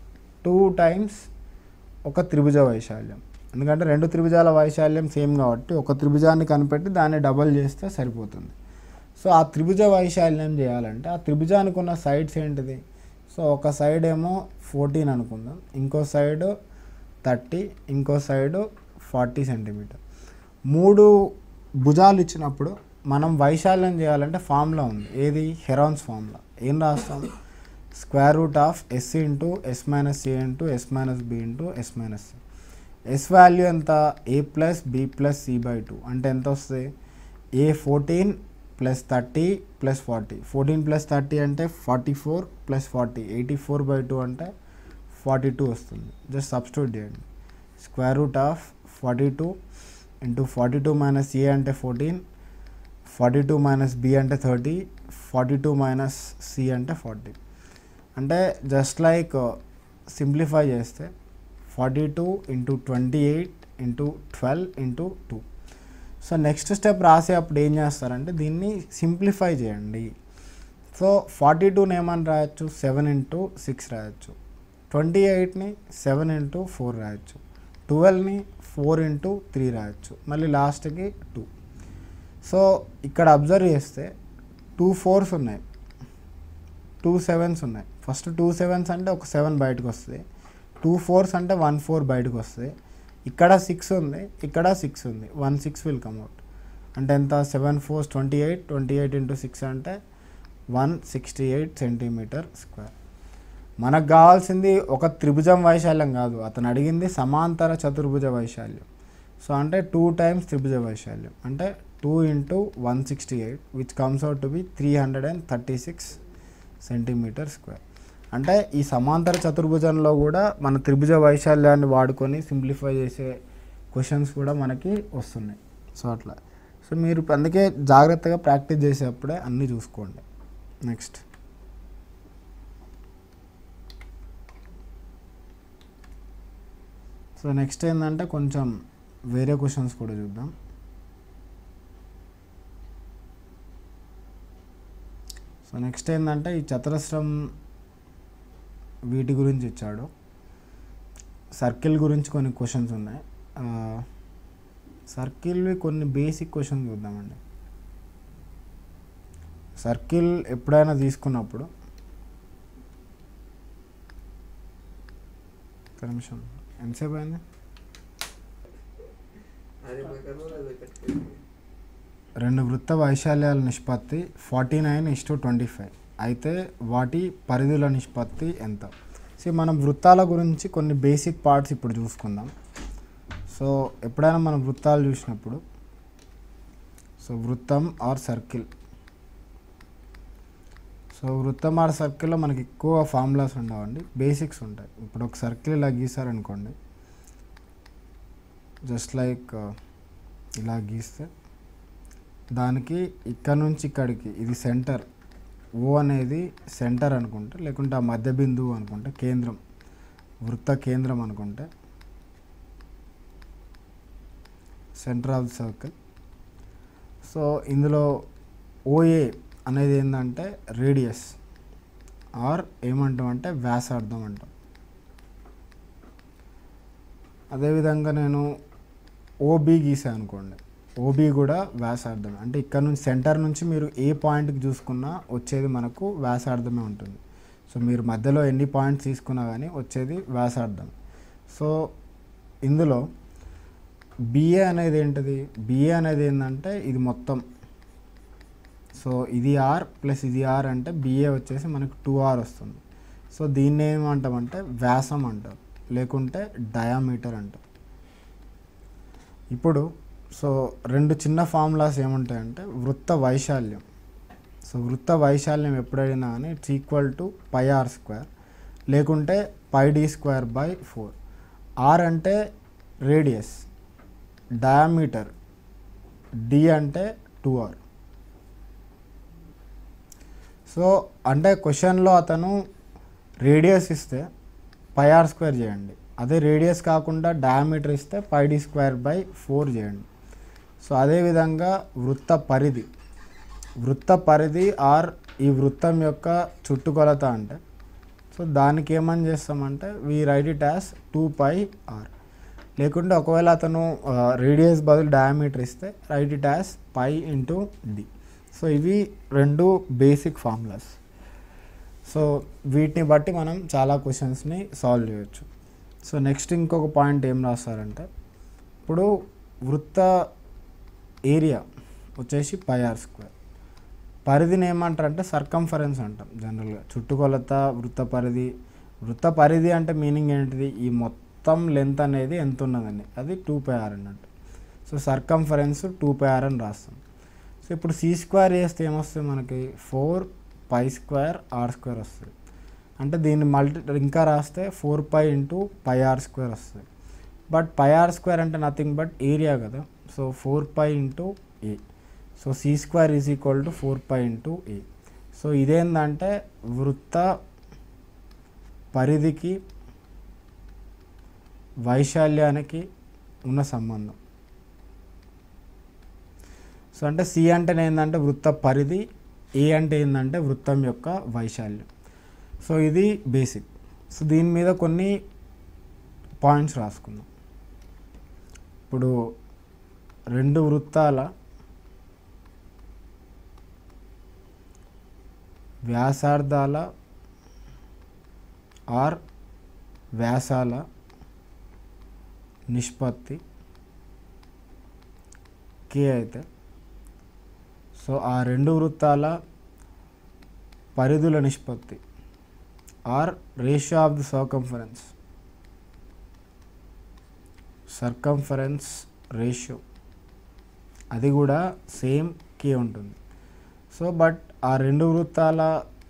టూ టైమ్స్ ఒక త్రిభుజ వైశాల్యం, ఎందుకంటే రెండు త్రిభుజాల వైశాల్యం సేమ్ కాబట్టి ఒక త్రిభుజాన్ని కనిపెట్టి దాన్ని డబల్ చేస్తే సరిపోతుంది. సో ఆ త్రిభుజ వైశాల్యం చేయాలంటే ఆ త్రిభుజానికి ఉన్న సైడ్స్ ఏంటిది? సో ఒక సైడ్ ఏమో ఫోర్టీన్ అనుకుందాం, ఇంకో సైడ్ థర్టీ, ఇంకో సైడు ఫార్టీ సెంటీమీటర్. మూడు భుజాలు ఇచ్చినప్పుడు మనం వైశాల్యం చేయాలంటే ఫార్ములా ఉంది. ఏది? Heron's formula. ఏం రాస్తాం? Square root of S into S minus A into S minus B into S minus C. S value ఎంత? A plus B plus C by two. అంటే ఎంత వస్తుంది? A fourteen plus thirty plus forty. Fourteen plus thirty అంటే forty four plus forty eighty four by two అంటే forty two వస్తుంది. Just substitute చేయండి. Square root of forty two into forty two minus A అంటే fourteen, forty two minus B అంటే thirty, forty two minus C అంటే forty. అంటే just like simplify చేస్తే forty two into twenty eight into twelve into two. So next step రాసేటప్పుడు ఏం చేస్తారంటే దీన్ని simplify చేయండి. సో ఫార్టీ టూని ఏమని రాయొచ్చు? సెవెన్ ఇంటూ సిక్స్ రాయొచ్చు. ట్వంటీ ఎయిట్ని సెవెన్ ఇంటూ ఫోర్ రాయొచ్చు. ట్వెల్వ్ని ఫోర్ ఇంటూ త్రీ రాయొచ్చు. మళ్ళీ లాస్ట్కి టూ. సో ఇక్కడ అబ్జర్వ్ చేస్తే టూ ఫోర్స్ ఉన్నాయి, టూ సెవెన్స్ ఉన్నాయి. ఫస్ట్ టూ సెవెన్స్ అంటే ఒక సెవెన్ బయటకు వస్తుంది, టూ ఫోర్స్ అంటే వన్ ఫోర్ బయటకు వస్తుంది. ఇక్కడ సిక్స్ ఉంది, ఇక్కడ సిక్స్ ఉంది, one six will come out. అంటే ఎంత? Seven fours twenty eight, twenty eight into six అంటే one sixty eight centimetre square. మనకు కావాల్సింది ఒక త్రిభుజం వైశాల్యం కాదు, అతను అడిగింది సమాంతర చతుర్భుజ వైశాల్యం. సో అంటే టూ టైమ్స్ త్రిభుజ వైశాల్యం అంటే two into one sixty eight which comes out to be three hundred and thirty six centimetre square. అంటే ఈ సమాంతర చతుర్భుజంలో కూడా మన త్రిభుజ వైశాల్యాన్ని వాడుకొని సింప్లిఫై చేసే క్వశ్చన్స్ కూడా మనకి వస్తున్నాయి. సో అట్లా సో మీరు అందుకే జాగ్రత్తగా ప్రాక్టీస్ చేసేప్పుడే అన్నీ చూసుకోండి. నెక్స్ట్ సో నెక్స్ట్ ఏంటంటే కొంచెం వేరే క్వశ్చన్స్ కూడా చూద్దాం. సో నెక్స్ట్ ఏంటంటే ఈ చతురస్రం వీటి గురించి ఇచ్చాడు. సర్కిల్ గురించి కొన్ని క్వశ్చన్స్ ఉన్నాయి. సర్కిల్వి కొన్ని బేసిక్ క్వశ్చన్స్ చూద్దామండి. సర్కిల్ ఎప్పుడైనా తీసుకున్నప్పుడు ఒక నిమిషం ఎంతసేపు అయింది? రెండు వృత్త వైశాల్యాల నిష్పత్తి forty nine is to twenty five అయితే వాటి పరిధుల నిష్పత్తి ఎంత? సో మనం వృత్తాల గురించి కొన్ని బేసిక్ పార్ట్స్ ఇప్పుడు చూసుకుందాం. సో ఎప్పుడైనా మనం వృత్తాలు చూసినప్పుడు సో వృత్తం ఆర్ సర్కిల్ సో వృత్తం ఆర్ సర్కిల్లో మనకి ఎక్కువ ఫార్ములాస్ ఉండవండి, బేసిక్స్ ఉంటాయి. ఇప్పుడు ఒక సర్కిల్ ఇలా గీసారనుకోండి, జస్ట్ లైక్ ఇలా గీస్తే దానికి ఇక్కడ నుంచి ఇక్కడికి ఇది సెంటర్, ఓ అనేది సెంటర్ అనుకుంటే, లేకుంటే ఆ మధ్య బిందువు అనుకుంటే, కేంద్రం వృత్త కేంద్రం అనుకుంటే centre of the circle. So ఇందులో ఓఏ అనేది ఏంటంటే రేడియస్ ఆర్ ఏమంటాం అంటే వ్యాసార్థం అంటాం. అదేవిధంగా నేను ఓబీ గీసా అనుకోండి, ఓబీ కూడా వ్యాసార్థం. అంటే ఇక్కడ నుంచి సెంటర్ నుంచి మీరు ఏ పాయింట్కి చూసుకున్నా వచ్చేది మనకు వ్యాసార్థమే ఉంటుంది. సో మీరు మధ్యలో ఎన్ని పాయింట్స్ తీసుకున్నా కానీ వచ్చేది వ్యాసార్థం. సో ఇందులో బిఏ అనేది ఏంటిది, బిఏ అనేది ఏంటంటే ఇది మొత్తం. సో ఇది ఆర్ ప్లస్ ఇది ఆర్ అంటే బిఏ వచ్చేసి మనకు టూ ఆర్ వస్తుంది. సో దీన్ని ఏమంటామంటే వ్యాసం అంటారు, లేకుంటే డయామీటర్ అంటారు. ఇప్పుడు సో రెండు చిన్న ఫార్ములాస్ ఏముంటాయంటే వృత్త వైశాల్యం. సో వృత్త వైశాల్యం ఎప్పుడైనా కానీ it's equal to pi R square లేకుంటే pi D square by four. R అంటే రేడియస్, డయామీటర్, డి అంటే టూ ఆర్. సో అంటే క్వశ్చన్లో అతను రేడియస్ ఇస్తే పై ఆర్ స్క్వేర్ చేయండి, అదే రేడియస్ కాకుండా డయామీటర్ ఇస్తే pi D square by four చేయండి. సో అదేవిధంగా వృత్త పరిధి, వృత్త పరిధి ఆర్ ఈ వృత్తం యొక్క చుట్టుకొలత అంటే సో దానికి ఏమని చేస్తామంటే we write it as two pi R. లేకుంటే ఒకవేళ అతను రేడియస్ బదులు డయామీటర్ ఇస్తే write it as pi into D. So ఇవి రెండు బేసిక్ ఫార్ములాస్. సో వీటిని బట్టి మనం చాలా క్వశ్చన్స్ని సాల్వ్ చేయొచ్చు. సో నెక్స్ట్ ఇంకొక పాయింట్ ఏం రాస్తారంటే ఇప్పుడు వృత్త ఏరియా వచ్చేసి పై ఆర్ స్క్వేర్, పరిధిని ఏమంటారంటే సర్కంఫరెన్స్ అంటాం జనరల్గా. చుట్టుకొలత వృత్త పరిధి, వృత్త పరిధి అంటే మీనింగ్ ఏంటిది, ఈ మొత్తం లెంత్ అనేది ఎంత ఉన్నదండి, అది టూ పై ఆర్ అన్నట్టు. So circumference two pi R అని రాస్తాం. సో ఇప్పుడు సి స్క్వేర్ చేస్తే ఏమొస్తుంది మనకి four pi square R square వస్తుంది. అంటే దీన్ని మల్టీ ఇంకా రాస్తే four pi into pi R square వస్తుంది. బట్ పై ఆర్ స్క్వేర్ అంటే నథింగ్ బట్ ఏరియా కదా. So four pi into A. So C square is equal to four pi into A. So ఇదేంటంటే వృత్త పరిధికి వైశాల్యానికి ఉన్న సంబంధం. సో అంటే సి అంటే ఏంటంటే వృత్త పరిధి, ఏ అంటే ఏంటంటే వృత్తం యొక్క వైశాల్యం. సో ఇది బేసిక్. సో దీని మీద కొన్ని పాయింట్స్ రాసుకుందాం. ఇప్పుడు రెండు వృత్తాల వ్యాసార్థాల ఆర్ వ్యాసాల నిష్పత్తి కే అయితే సో ఆ రెండు వృత్తాల పరిధుల నిష్పత్తి or ratio of the circumference, circumference ratio అది కూడా సేమ్ కే ఉంటుంది. సో బట్ ఆ రెండు వృత్తాల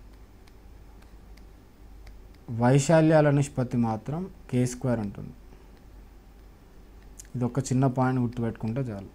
వైశాల్యాల నిష్పత్తి మాత్రం కే స్క్వేర్ ఉంటుంది. ఇది ఒక చిన్న పాయింట్ గుర్తుపెట్టుకుంటే చాలు.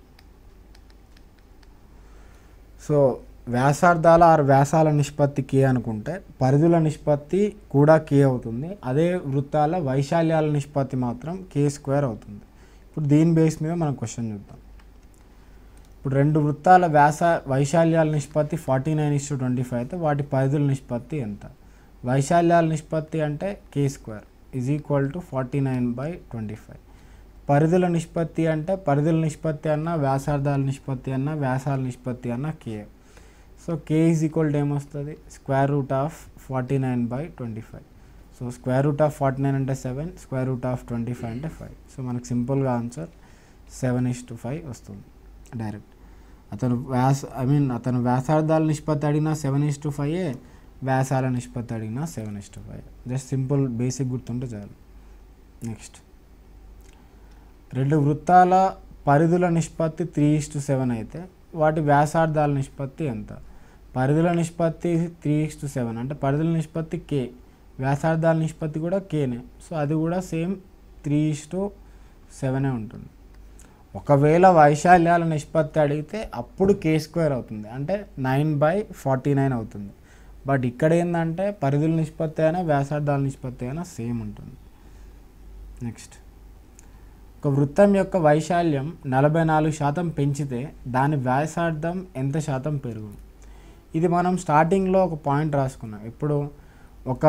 సో వ్యాసార్థాల ఆరు వ్యాసాల నిష్పత్తి కే అనుకుంటే పరిధుల నిష్పత్తి కూడా కే అవుతుంది. అదే వృత్తాల వైశాల్యాల నిష్పత్తి మాత్రం కే స్క్వేర్ అవుతుంది. ఇప్పుడు దీని బేస్ మీద మనం క్వశ్చన్ చూద్దాం. ఇప్పుడు రెండు వృత్తాల వ్యాస వైశాల్యాల నిష్పత్తి forty nine is to twenty five అయితే వాటి పరిధుల నిష్పత్తి ఎంత? వైశాల్యాల నిష్పత్తి అంటే K square is equal to forty nine by twenty five. పరిధుల నిష్పత్తి అంటే పరిధుల నిష్పత్తి అన్న వ్యాసార్థాల నిష్పత్తి అన్న వ్యాసాల నిష్పత్తి అన్న K. So K is equal to ఏమొస్తుంది square root of forty nine by twenty five. So square root of forty nine అంటే seven, square root of twenty five అంటే ఫైవ్. సో మనకు సింపుల్గా answer seven is to five వస్తుంది direct. అతను వ్యాస I mean అతను వ్యాసార్థాల నిష్పత్తి అడిగినా సెవెన్ ఇస్ టు ఫైవ్, వ్యాసాల నిష్పత్తి అడిగినా seven is to five. Just simple basic గుర్తుంటే చాలు. నెక్స్ట్ రెండు వృత్తాల పరిధుల నిష్పత్తి త్రీ ఇస్ టు సెవెన్ అయితే వాటి వ్యాసార్థాల నిష్పత్తి ఎంత? పరిధుల నిష్పత్తి త్రీ ఇస్ టు సెవెన్ అంటే పరిధుల నిష్పత్తి కే, వ్యాసార్థాల నిష్పత్తి కూడా కేనే. సో అది కూడా సేమ్ త్రీ ఇస్ టు సెవెనే ఉంటుంది. ఒకవేళ వైశాల్యాల నిష్పత్తి అడిగితే అప్పుడు కే స్క్వేర్ అవుతుంది, అంటే నైన్ బై ఫార్టీ నైన్ అవుతుంది. బట్ ఇక్కడ ఏంటంటే పరిధుల నిష్పత్తి అయినా వ్యాసార్థాల నిష్పత్తి అయినా సేమ్ ఉంటుంది. నెక్స్ట్ ఒక వృత్తం యొక్క వైశాల్యం నలభై నాలుగు శాతం పెంచితే దాని వ్యాసార్థం ఎంత శాతం పెరుగును? ఇది మనం స్టార్టింగ్లో ఒక పాయింట్ రాసుకున్నాం. ఇప్పుడు ఒక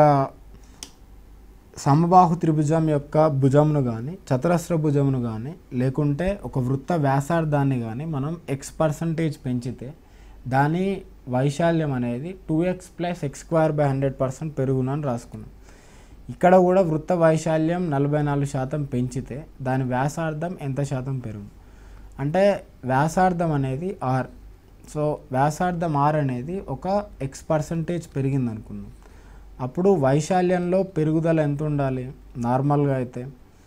సమబాహు త్రిభుజం యొక్క భుజమును కానీ చతురస్ర భుజమును కానీ లేకుంటే ఒక వృత్త వ్యాసార్థాన్ని కానీ మనం ఎక్స్ పర్సంటేజ్ పెంచితే దాని వైశాల్యం అనేది two X plus X square by hundred percent పెరుగును అని రాసుకున్నాం. ఇక్కడ కూడా వృత్త వైశాల్యం నలభై నాలుగు శాతం పెంచితే దాని వ్యాసార్థం ఎంత శాతం పెరుగు అంటే వ్యాసార్థం అనేది ఆర్. సో వ్యాసార్థం ఆర్ అనేది ఒక ఎక్స్ పర్సంటేజ్ పెరిగింది అనుకున్నాం. అప్పుడు వైశాల్యంలో పెరుగుదల ఎంత ఉండాలి నార్మల్గా అయితే?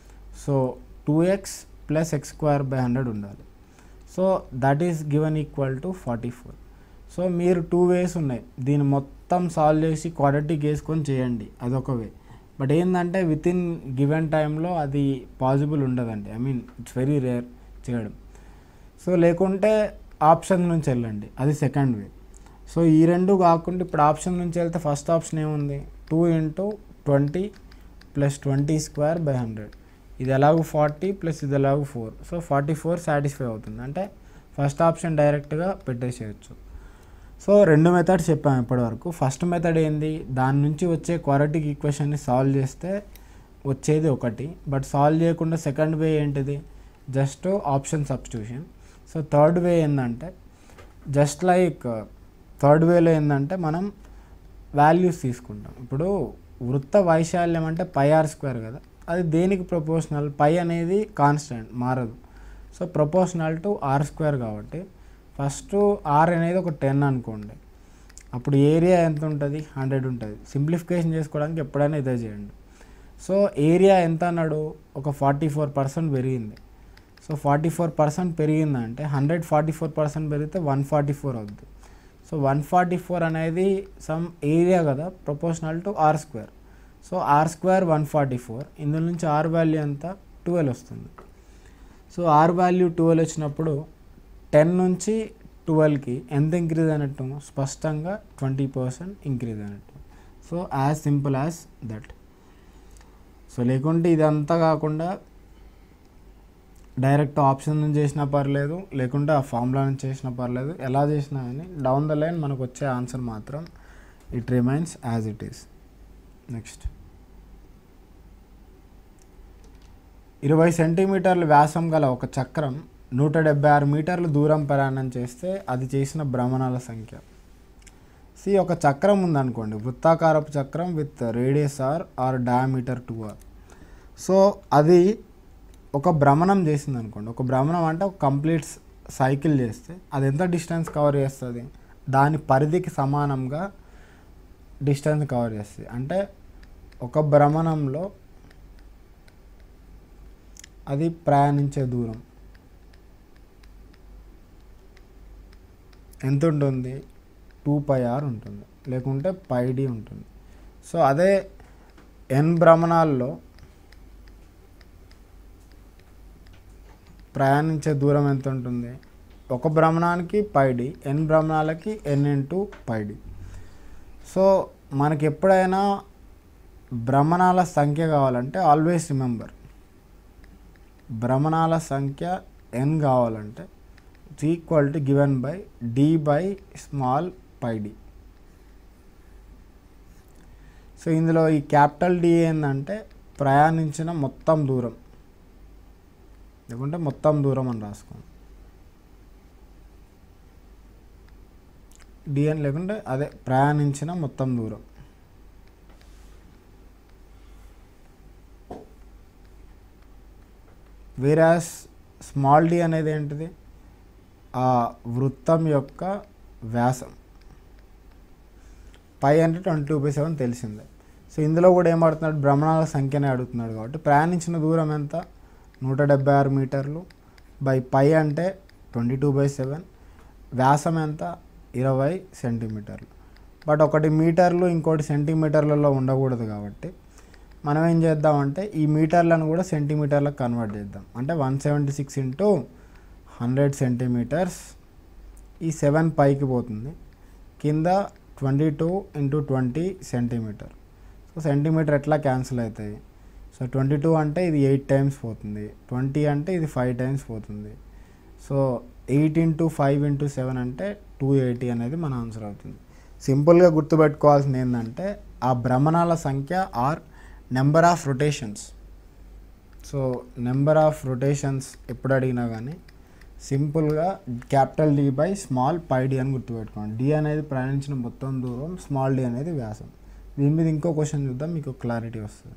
So two X plus X square by hundred ఉండాలి. So that is given equal to forty four. So మీరు టూ వేస్ ఉన్నాయి, దీన్ని మొత్తం సాల్వ్ చేసి క్వాడ్రాటిక్ వేసుకొని చేయండి, అదొక వే. బట్ ఏంటంటే విత్ ఇన్ గివెన్ టైంలో అది పాసిబుల్ ఉండదండి. I mean it's very rare చేయడం. సో లేకుంటే ఆప్షన్ నుంచి వెళ్ళండి, అది సెకండ్ వే. సో ఈ రెండు కాకుండా ఇప్పుడు ఆప్షన్ నుంచి వెళ్తే ఫస్ట్ ఆప్షన్ ఏముంది? Two into twenty plus twenty square by hundred. ఇది ఎలాగో ఫార్టీ ప్లస్ ఇది ఎలాగో four. So forty four satisfy అవుతుంది, అంటే ఫస్ట్ ఆప్షన్ డైరెక్ట్గా పెట్టేసేయచ్చు. సో రెండు మెథడ్స్ చెప్పాము ఇప్పటివరకు. ఫస్ట్ మెథడ్ ఏంది? దాని నుంచి వచ్చే క్వాడ్రాటిక్ ఈక్వేషన్ని సాల్వ్ చేస్తే వచ్చేది ఒకటి. బట్ సాల్వ్ చేయకుండా సెకండ్ వే ఏంటిది? Just option substitution. So third way ఏంటంటే జస్ట్ లైక్ థర్డ్ వేలో ఏంటంటే మనం వాల్యూస్ తీసుకుంటాం. ఇప్పుడు వృత్త వైశాల్యం అంటే పై ఆర్ స్క్వేర్ కదా, అది దేనికి ప్రపోర్షనల్? పై అనేది కాన్స్టెంట్, మారదు. So proportional to R square కాబట్టి ఫస్ట్ ఆర్ అనేది ఒక టెన్ అనుకోండి, అప్పుడు ఏరియా ఎంత ఉంటుంది? హండ్రెడ్ ఉంటుంది. సింప్లిఫికేషన్ చేసుకోవడానికి ఎప్పుడైనా ఇదే చేయండి. సో ఏరియా ఎంత అన్నాడు? ఒక ఫార్టీ ఫోర్ పర్సెంట్ పెరిగింది. సో ఫార్టీ ఫోర్ పర్సెంట్ పెరిగిందంటే హండ్రెడ్ ఫార్టీ ఫోర్ పర్సెంట్ పెరిగితే వన్ ఫార్టీ ఫోర్ అవుతుంది. సో వన్ ఫార్టీ ఫోర్ అనేది సమ్ ఏరియా కదా, proportional to R square. So R square one forty four, ఇందులో నుంచి ఆర్ వాల్యూ ఎంత? Twelve వస్తుంది. సో ఆర్ వాల్యూ ట్వెల్వ్ వచ్చినప్పుడు టెన్ నుంచి ట్వెల్వ్కి ఎంత ఇంక్రీజ్ అయినట్టు? స్పష్టంగా ట్వంటీ పర్సెంట్ ఇంక్రీజ్ అయినట్టు. So as simple as that. So లేకుంటే ఇదంతా కాకుండా డైరెక్ట్ ఆప్షన్ నుంచి చేసినా పర్లేదు, లేకుంటే ఆ ఫార్ములా నుంచి చేసినా పర్లేదు, ఎలా చేసినా కానీ డౌన్ ద లైన్ మనకు వచ్చే ఆన్సర్ మాత్రం it remains as it is. Next, ఇరవై సెంటీమీటర్ల వ్యాసం గల ఒక చక్రం నూట డెబ్బై ఆరు మీటర్లు దూరం ప్రయాణం చేస్తే అది చేసిన భ్రమణాల సంఖ్య. సి ఒక చక్రం ఉందనుకోండి, వృత్తాకారపు చక్రం with radius R or diameter two R. So అది ఒక భ్రమణం చేసింది అనుకోండి. ఒక భ్రమణం అంటే ఒక కంప్లీట్ సైకిల్ చేస్తే అది ఎంత డిస్టెన్స్ కవర్ చేస్తుంది? దాని పరిధికి సమానంగా డిస్టెన్స్ కవర్ చేస్తుంది. అంటే ఒక భ్రమణంలో అది ప్రయాణించే దూరం ఎంత ఉంటుంది? టూ పై ఆర్ ఉంటుంది, లేకుంటే పై డి ఉంటుంది. సో అదే ఎన్ భ్రమణాల్లో ప్రయాణించే దూరం ఎంత ఉంటుంది? ఒక భ్రమణానికి పై డి, ఎన్ భ్రమణాలకి N into pi D. So మనకి ఎప్పుడైనా భ్రమణాల సంఖ్య కావాలంటే ఆల్వేస్ రిమెంబర్, భ్రమణాల సంఖ్య ఎన్ కావాలంటే it's equal to given by D by small pi D. So ఇందులో ఈ క్యాపిటల్ డి ఏంటంటే ప్రయాణించిన మొత్తం దూరం, లేకుంటే మొత్తం దూరం అని రాసుకోండి. డి అని లేకుంటే అదే ప్రయాణించిన మొత్తం దూరం. వేరాస్ స్మాల్ డి అనేది ఏంటిది? ఆ వృత్తం యొక్క వ్యాసం. పై అంటే ట్వంటీ టూ బై సెవెన్ తెలిసిందే. సో ఇందులో కూడా ఏం అడుగుతున్నాడు? భ్రమణాల సంఖ్యనే అడుగుతున్నాడు కాబట్టి ప్రయాణించిన దూరం ఎంత? నూట డెబ్బై ఆరు మీటర్లు బై పై అంటే ట్వంటీ టూ బై సెవెన్, వ్యాసం ఎంత? ఇరవై సెంటీమీటర్లు. బట్ ఒకటి మీటర్లు ఇంకోటి సెంటీమీటర్లలో ఉండకూడదు కాబట్టి మనం ఏం చేద్దామంటే ఈ మీటర్లను కూడా సెంటీమీటర్లకు కన్వర్ట్ చేద్దాం. అంటే one seventy six into hundred centimetres, ఈ సెవెన్ పైకి పోతుంది, కింద twenty two into twenty centimetre. So centimetre ఎట్లా క్యాన్సిల్ అవుతాయి? సో ట్వంటీ టూ అంటే ఇది ఎయిట్ టైమ్స్ పోతుంది, ట్వంటీ అంటే ఇది ఫైవ్ టైమ్స్ పోతుంది. So eight into five into seven అంటే టూ ఎయిటీ అనేది మన ఆన్సర్ అవుతుంది. సింపుల్గా గుర్తుపెట్టుకోవాల్సింది ఏంటంటే ఆ భ్రమణాల సంఖ్య or number of rotations. So number of rotations ఎప్పుడు అడిగినా కానీ సింపుల్గా capital D by small pi D అని గుర్తుపెట్టుకోండి. డి అనేది ప్రయాణించిన మొత్తం దూరం, స్మాల్ డి అనేది వ్యాసం. దీని మీద ఇంకో క్వశ్చన్ చూద్దాం, మీకు క్లారిటీ వస్తుంది.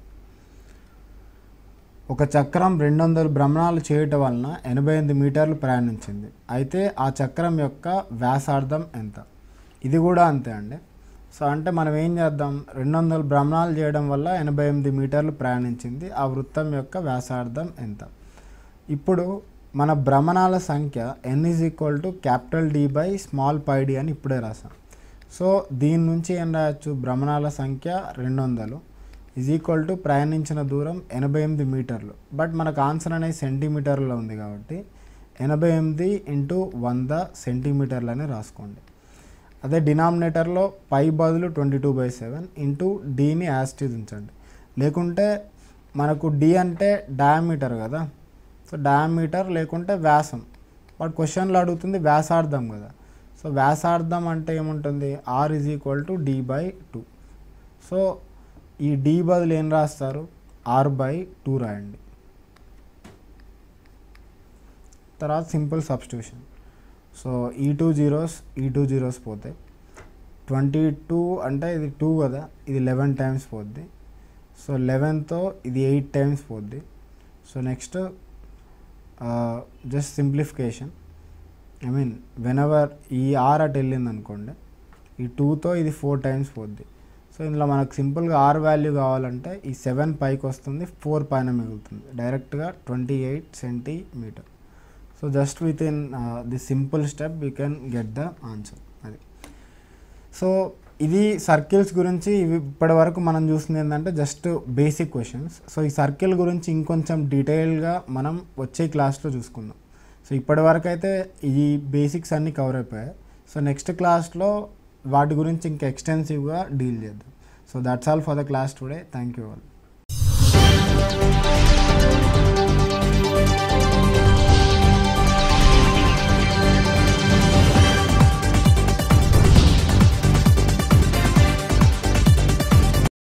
ఒక చక్రం రెండు వందల భ్రమణాలు చేయటం వలన ఎనభై ఎనిమిది మీటర్లు ప్రయాణించింది. అయితే ఆ చక్రం యొక్క వ్యాసార్థం ఎంత? ఇది కూడా అంతే అండి. సో అంటే మనం ఏం చేద్దాం, రెండు వందల భ్రమణాలు చేయడం వల్ల ఎనభై ఎనిమిది మీటర్లు ప్రయాణించింది. ఆ వృత్తం యొక్క వ్యాసార్థం ఎంత? ఇప్పుడు మన భ్రమణాల సంఖ్య N is equal to capital D by small pi D అని ఇప్పుడే రాసాం. సో దీని నుంచి ఏం రాయొచ్చు, భ్రమణాల సంఖ్య రెండు వందలు ఈజ్ ఈక్వల్ టు ప్రయాణించిన దూరం ఎనభై ఎనిమిది మీటర్లు. బట్ మనకు ఆన్సర్ అనేది సెంటీమీటర్లో ఉంది కాబట్టి ఎనభై ఎనిమిది ఇంటూ వంద సెంటీమీటర్లు అని రాసుకోండి. అదే డినామినేటర్లో పై బదులు twenty two by seven into డీని యాస్టీజ్ ఉంచండి. లేకుంటే మనకు డి అంటే డయామీటర్ కదా, సో డయామీటర్ లేకుంటే వ్యాసం. బట్ క్వశ్చన్లో అడుగుతుంది వ్యాసార్థం కదా. సో వ్యాసార్థం అంటే ఏముంటుంది, R is equal to D by two. So ఈ డి బదులు ఏం రాస్తారు, ఆర్ బై టూ రాయండి. తర్వాత సింపుల్ సబ్స్టిట్యూషన్. సో ఈ టూ జీరోస్ ఈ టూ జీరోస్ పోతాయి. ట్వంటీ టూ అంటే ఇది టూ కదా, ఇది లెవెన్ టైమ్స్ పోద్ది. సో లెవెన్తో ఇది ఎయిట్ టైమ్స్ పోద్ది. So next just simplification, I mean whenever ఈ ఆర్ అటు వెళ్ళింది అనుకోండి, ఈ టూతో ఇది ఫోర్ టైమ్స్ పోద్ది. సో ఇందులో మనకు సింపుల్గా ఆర్ వాల్యూ కావాలంటే ఈ సెవెన్ పైకి వస్తుంది, ఫోర్ పైన మిగులుతుంది, డైరెక్ట్గా twenty eight centimetre. So just with in the simple step you can get the answer. అది సో ఇది సర్కిల్స్ గురించి. ఇవి ఇప్పటి వరకు మనం చూసింది ఏంటంటే జస్ట్ బేసిక్ క్వశ్చన్స్. సో ఈ సర్కిల్ గురించి ఇంకొంచెం డీటెయిల్గా మనం వచ్చే క్లాస్లో చూసుకుందాం. సో ఇప్పటి వరకు అయితే ఈ బేసిక్స్ అన్నీ కవర్ అయిపోయాయి. సో నెక్స్ట్ క్లాస్లో వాటి గురించి ఇంకా ఎక్స్టెన్సివ్గా డీల్ చేద్దాం. So that's all for the class today. Thank you all.